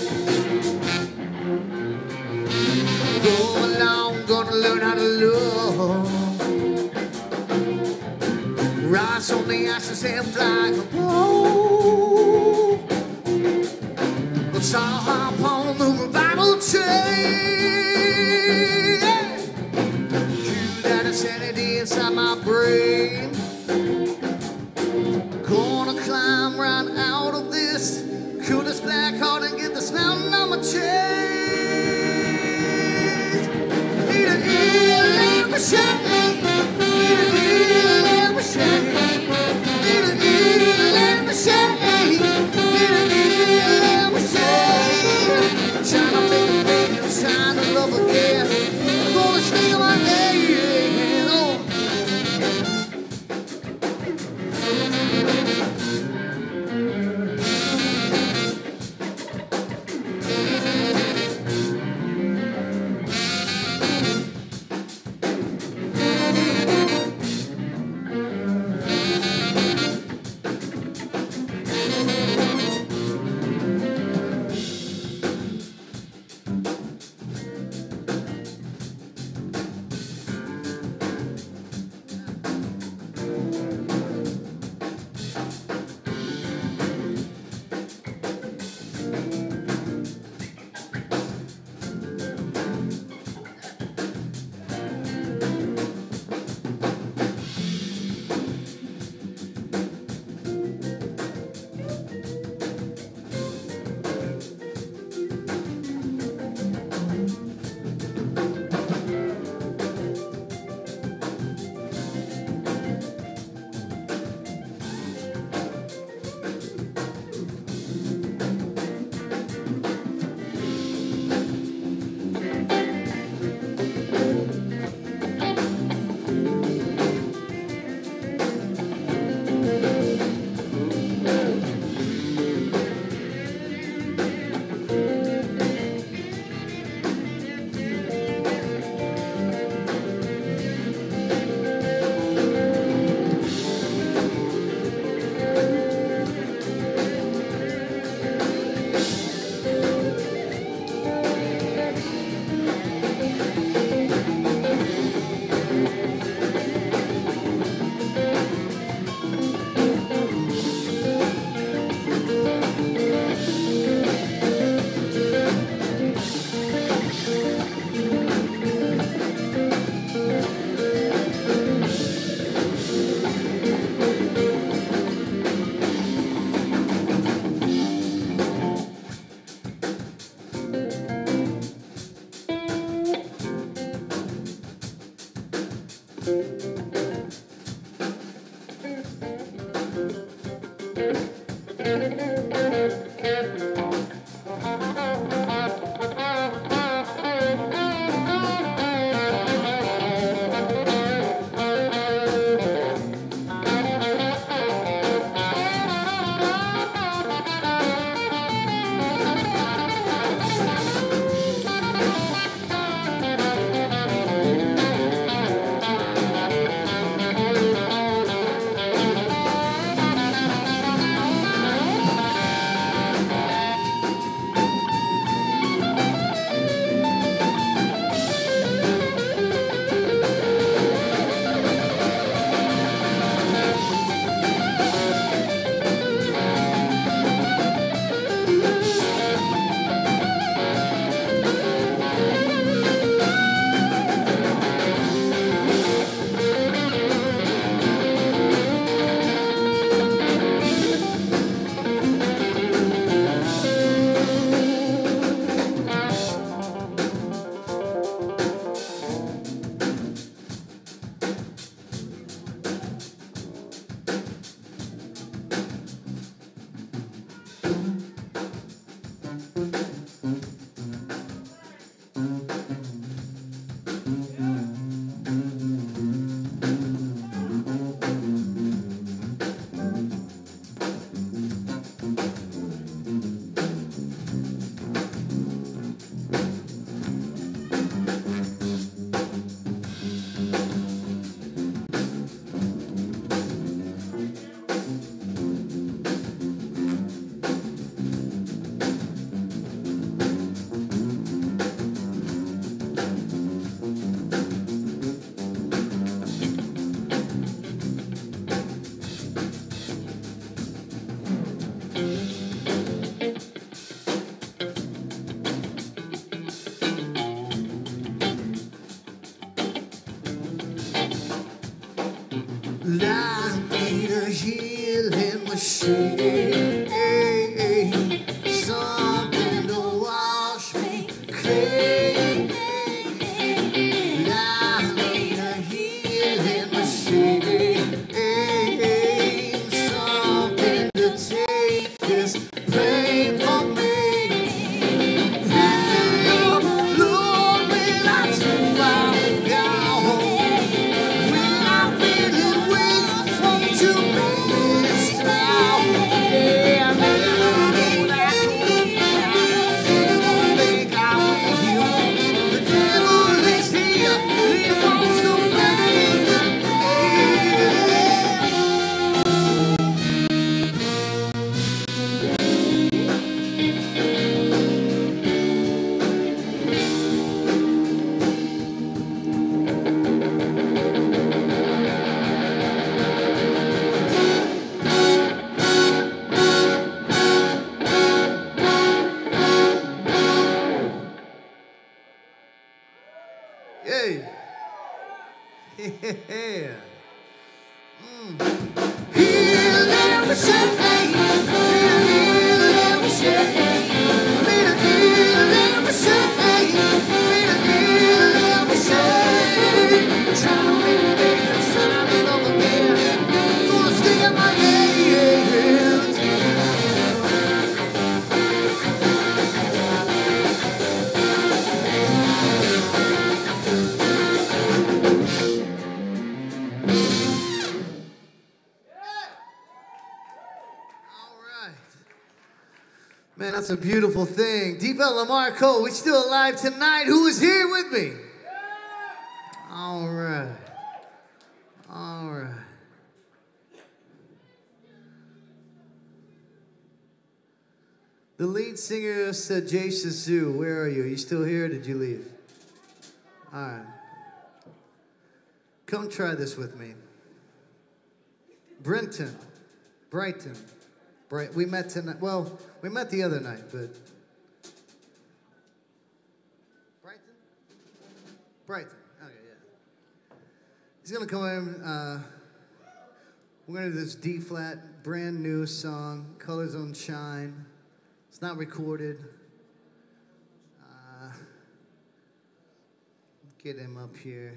A: Go along, gonna learn how to love. eyes on the ashes and fly. Whoa. Let's all hop on the revival train. You got insanity inside my brain. Gonna climb right out of this coolest black heart and get this mountain on my chest. Need a healing machine. Need a healing machine. Need a healing machine. Need a healing machine. Trying to make a baby, trying to love again. I'm gonna steal my day. Oh. I need a healing machine, something to wash me clean. I need a healing machine, something to take this pain from me. Lord, when I turn my yeah. Mm. Heal every shame, heal every shame, heal every shame, heal every shame. Trying to make me inside it all again. Gonna stay in my hands. Man, that's a beautiful thing. Deepa Lamar Cole, we still alive tonight. Who is here with me? All right. All right. The lead singer, Sajay Shazu, where are you? Are you still here or did you leave? All right. Come try this with me. Brenton, Brighton. Bright. We met tonight. Well, we met the other night, but Brighton, Brighton. Okay, yeah. He's gonna come in. Uh, we're gonna do this D flat, brand new song, "Colors on Shine." It's not recorded. Uh, get him up here.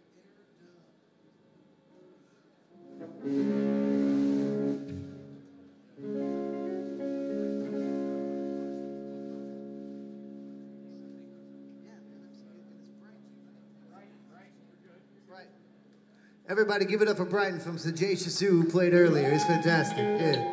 A: Everybody give it up for Brighton from Sajay Shazu, who played earlier. He's fantastic. Yeah.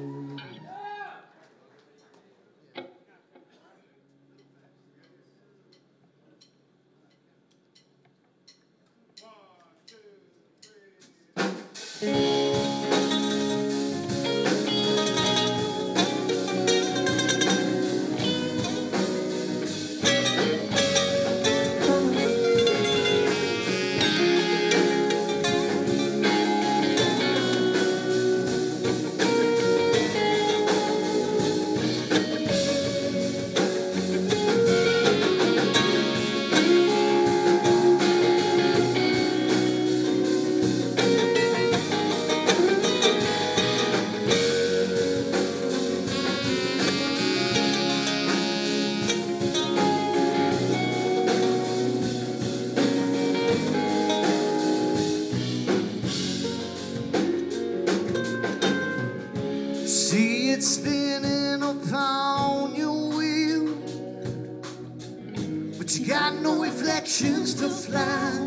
A: See it spinning upon your wheel, but you got no reflections to fly.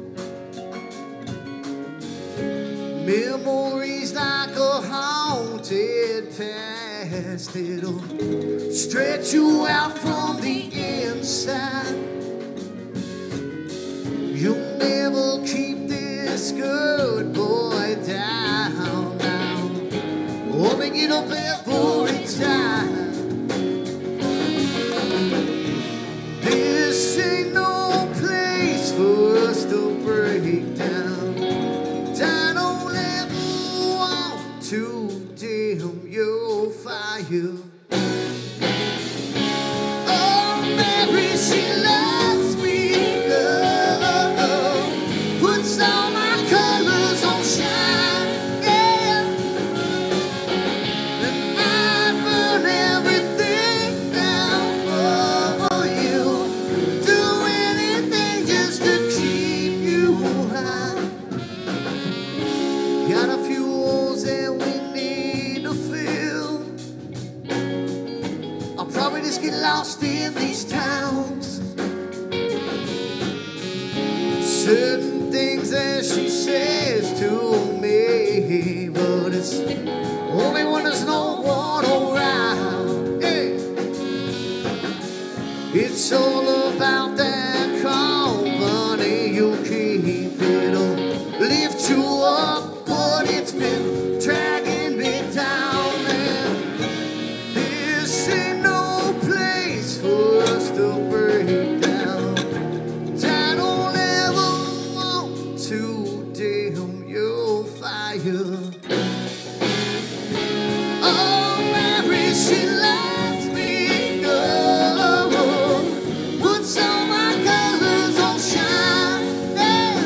A: Memories like a haunted past, it'll stretch you out from the inside. You'll never keep this good boy down now, or make it up every time. This ain't no place for us to break down. I don't ever want to dim your fire. Oh, Mary, she loves me, love, puts all my colors on shine. lost in these towns. Certain things that she says to me, but it's only when there's no one around. Hey. It's all about that company you keep. It'll lift you up, but it's been dragging me down. And this ain't no place for us to break down. I don't ever want to dim your fire. Oh, Mary, she lets me go. Puts all my colors on shine. Yeah.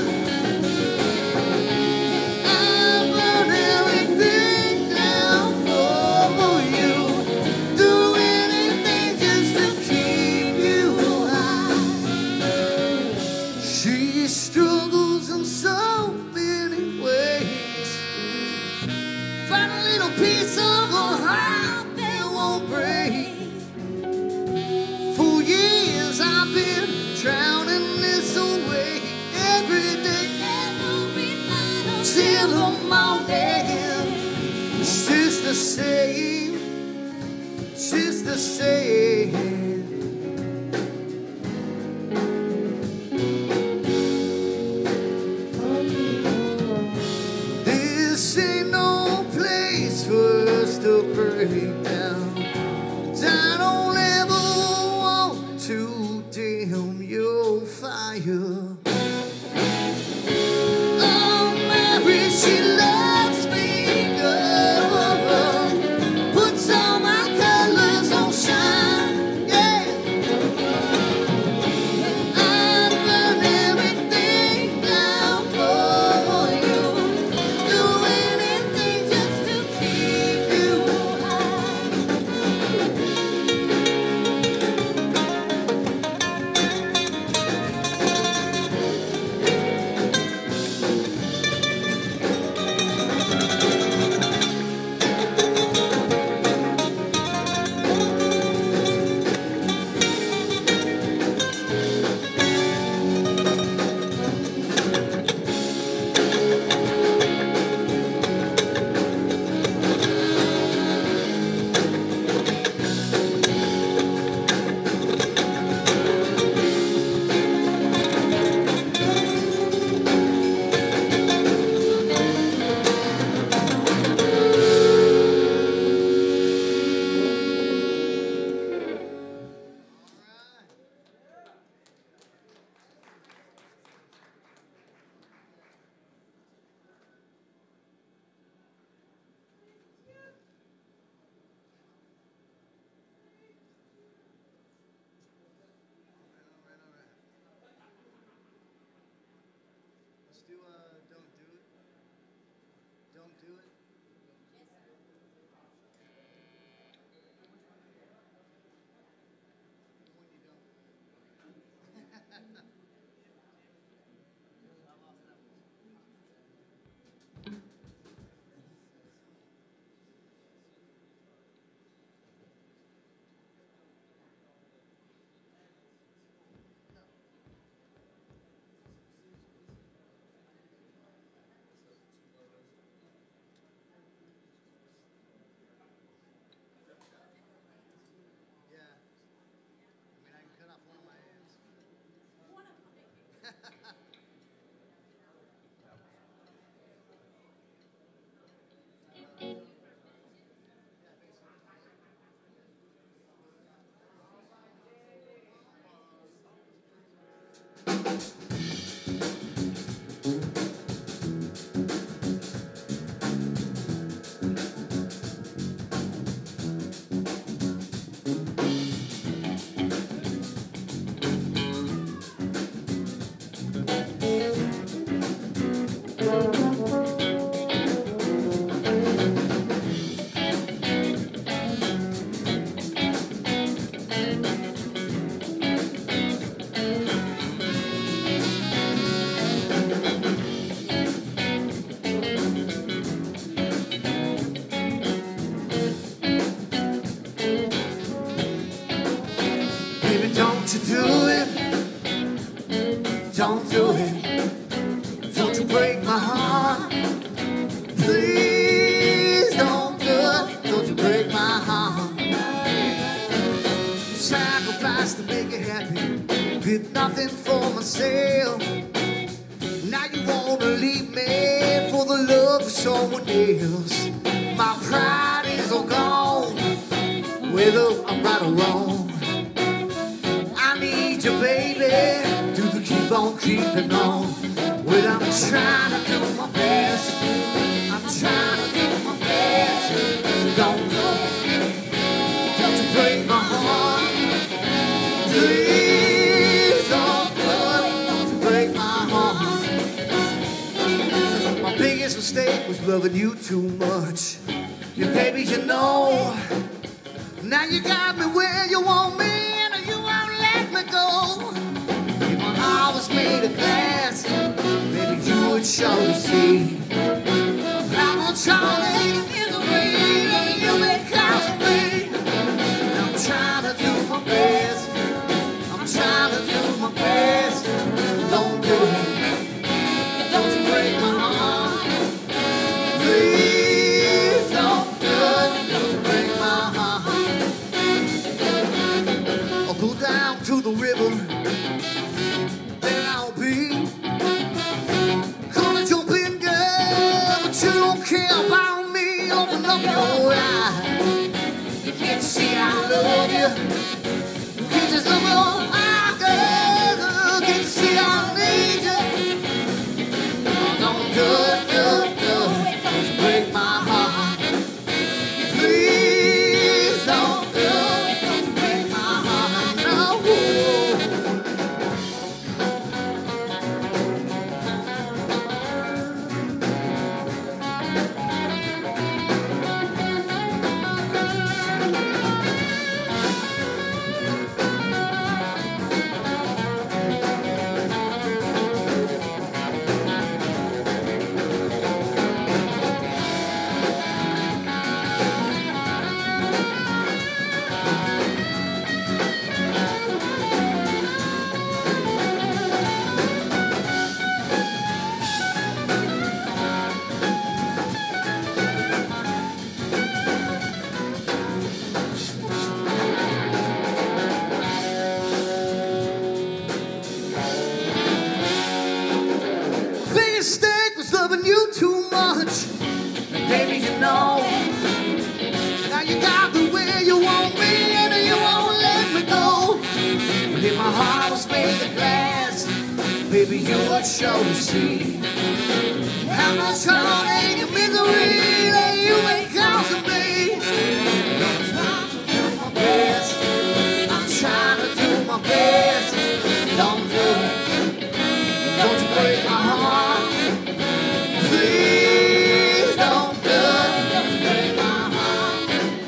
A: I burn everything down for you. Do anything just to keep you alive. She struggles in so many ways. Find a little piece of her heart that won't break. For years I've been drowning this away. Every day, every night until the morning. It's just the same, it's just the same. This ain't no place for us to break down. I don't ever want to dim your fire. Oh, Mary, she lets me go. Puts all my colors on shine. Yeah. someone else. My pride is all gone, whether I'm right or wrong. I need you, baby, to keep on keeping on. Well, I'm trying to do my best. I'm trying to do my best. So don't do it. Don't you break my heart. Please don't do it. Don't you break my heart. My biggest mistake was loving you too much. Yeah, baby, you know. Now you got me where you want me, and you won't let me go. If my heart was made of glass, maybe you would surely see how much heartache is real you may cause me. I'm trying to do my best. I'm trying to do my best. Don't do it. Don't you break my heart. Please don't do it. Don't you break my heart. I'll go down to the river. There I'll be. Gonna jump in, girl, but you don't care about me. Open up your eyes. You can't see I love you. You can't just love me all I girl. Can't you see I need you? Don't do it, do it, do it. Don't you break my heart. Please don't do it. Don't you break my heart. No. Biggest mistake was loving you too much. And baby, you know. Now you got me where you want me, and you won't let me go. But if my heart was made of glass, baby, you would surely see how much heartache and misery that you may cause me. I'm trying to do my best. I'm trying to do my best. Don't do it. Don't you break my heart. Please don't do it. Don't you break my heart.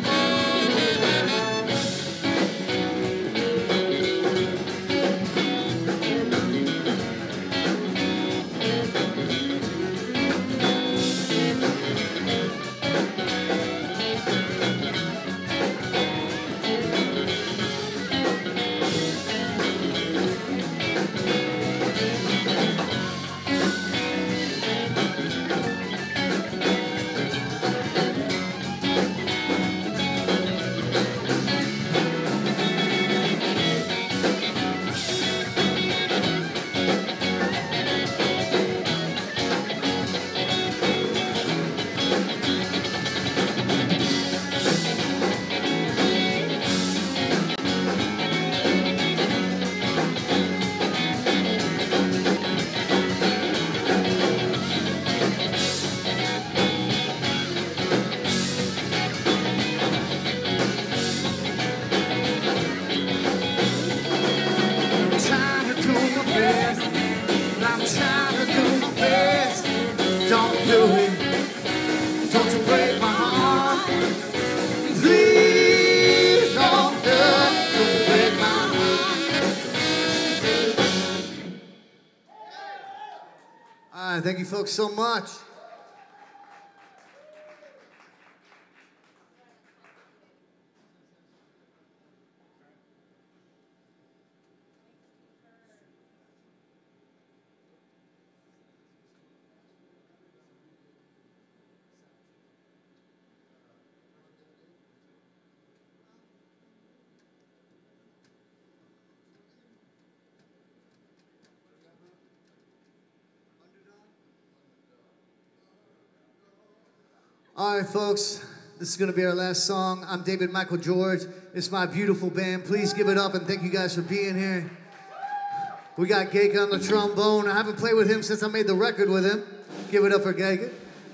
A: Thank you folks so much. All right, folks, this is going to be our last song. I'm David Michael George. It's my beautiful band. Please give it up and thank you guys for being here. We got Gage on the trombone. I haven't played with him since I made the record with him. Give it up for Gage.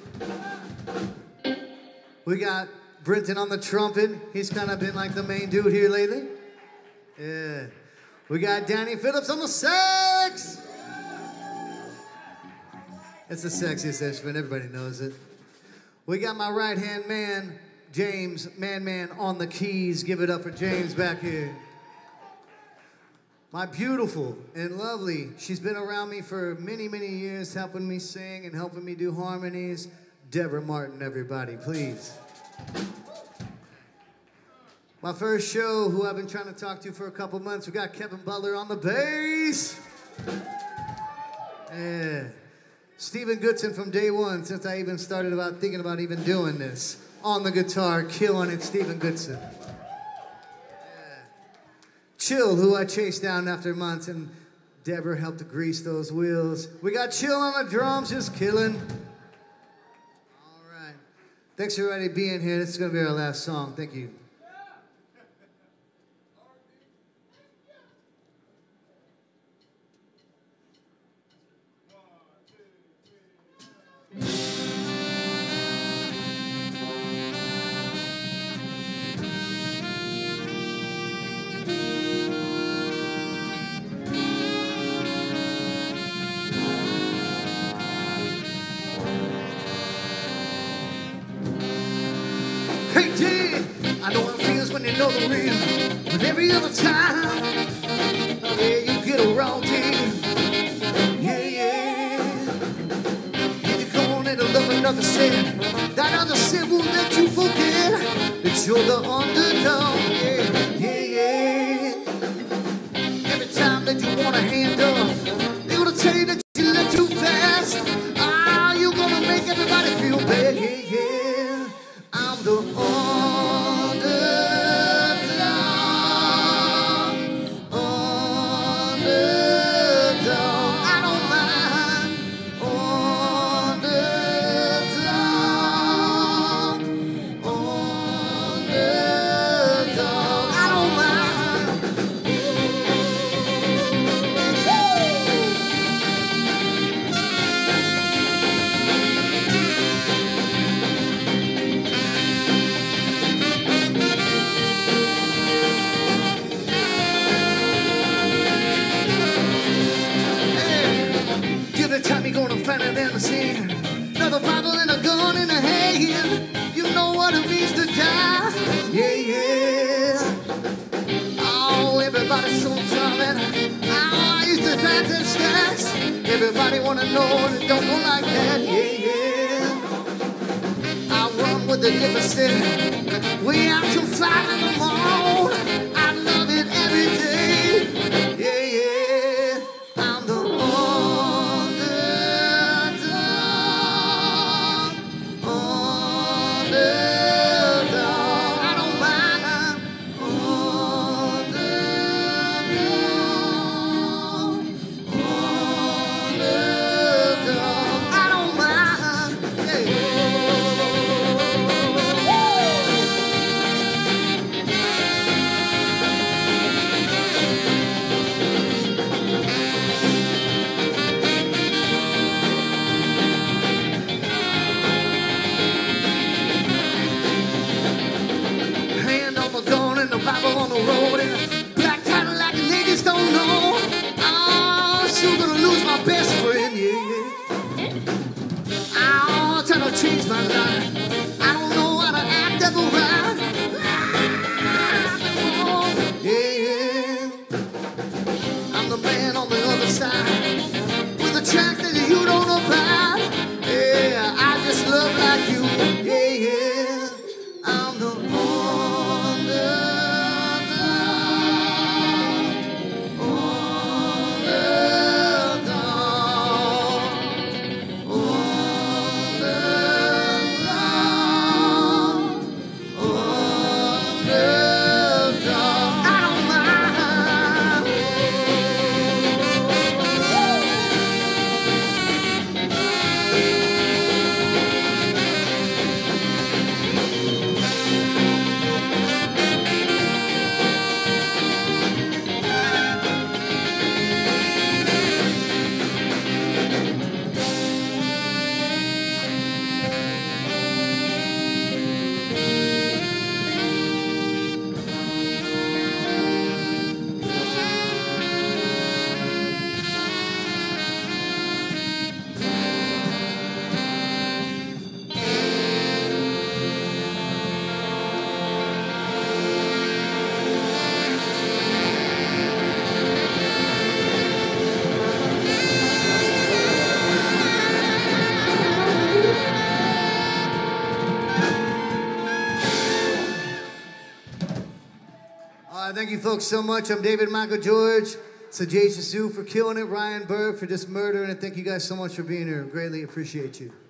A: We got Brenton on the trumpet. He's kind of been like the main dude here lately. Yeah. We got Danny Phillips on the sax. It's the sexiest instrument. Everybody knows it. We got my right-hand man, James Man Man, on the keys. Give it up for James back here. My beautiful and lovely, she's been around me for many, many years, helping me sing and helping me do harmonies. Deborah Martin, everybody, please. My first show, who I've been trying to talk to for a couple months, we got Kevin Butler on the bass. Yeah. Stephen Goodson from day one, since I even started about thinking about even doing this. On the guitar, killing it, Stephen Goodson. Yeah. Chill, who I chased down after months, and Deborah helped to grease those wheels. We got Chill on the drums, just killing. All right. Thanks for everybody being here. This is going to be our last song. Thank you. Hey, Dad, I know it feels when you know the real, but every other time, oh, yeah, you get a wrong deal. Yeah, yeah. And you're going into love another sin. That other sin won't let you forget that you're the underdog. Yeah, yeah, yeah. Every time that you want a hand up, they're gonna tell you that you left too fast. Ah, you're gonna make everybody feel bad. Yeah, yeah. I'm the underdog, underdog. I don't mind. Underdog, underdog. I don't mind. Give the time, you're gonna find it in the scene. Another Bible and a gun in a hand. You know what it means to die. Yeah, yeah. Oh, everybody's so charming. Oh, I used to find the stacks. Everybody wanna know and don't go like that. Yeah, yeah. I run with the deficit. We out till five in the morning. I love it every day. Yeah, yeah. I'm the underdog, underdog. I don't mind. Underdog, underdog. I don't mind. Yeah. Hand on the gun and the Bible on the road and a black Cadillac and niggas don't know. Oh, sure gonna lose my best friend, yeah, yeah. Oh, trying to change my life. I don't know how to act ever right. Yeah, yeah. I'm the man on the other side with a track that you don't know about. Yeah, I just love like you. Yeah, yeah. I'm the underdog, underdog, Uh, thank you folks so much. I'm David Michael George. Sajay Sue for killing it. Ryan Berg for just murdering it. Thank you guys so much for being here. Greatly appreciate you.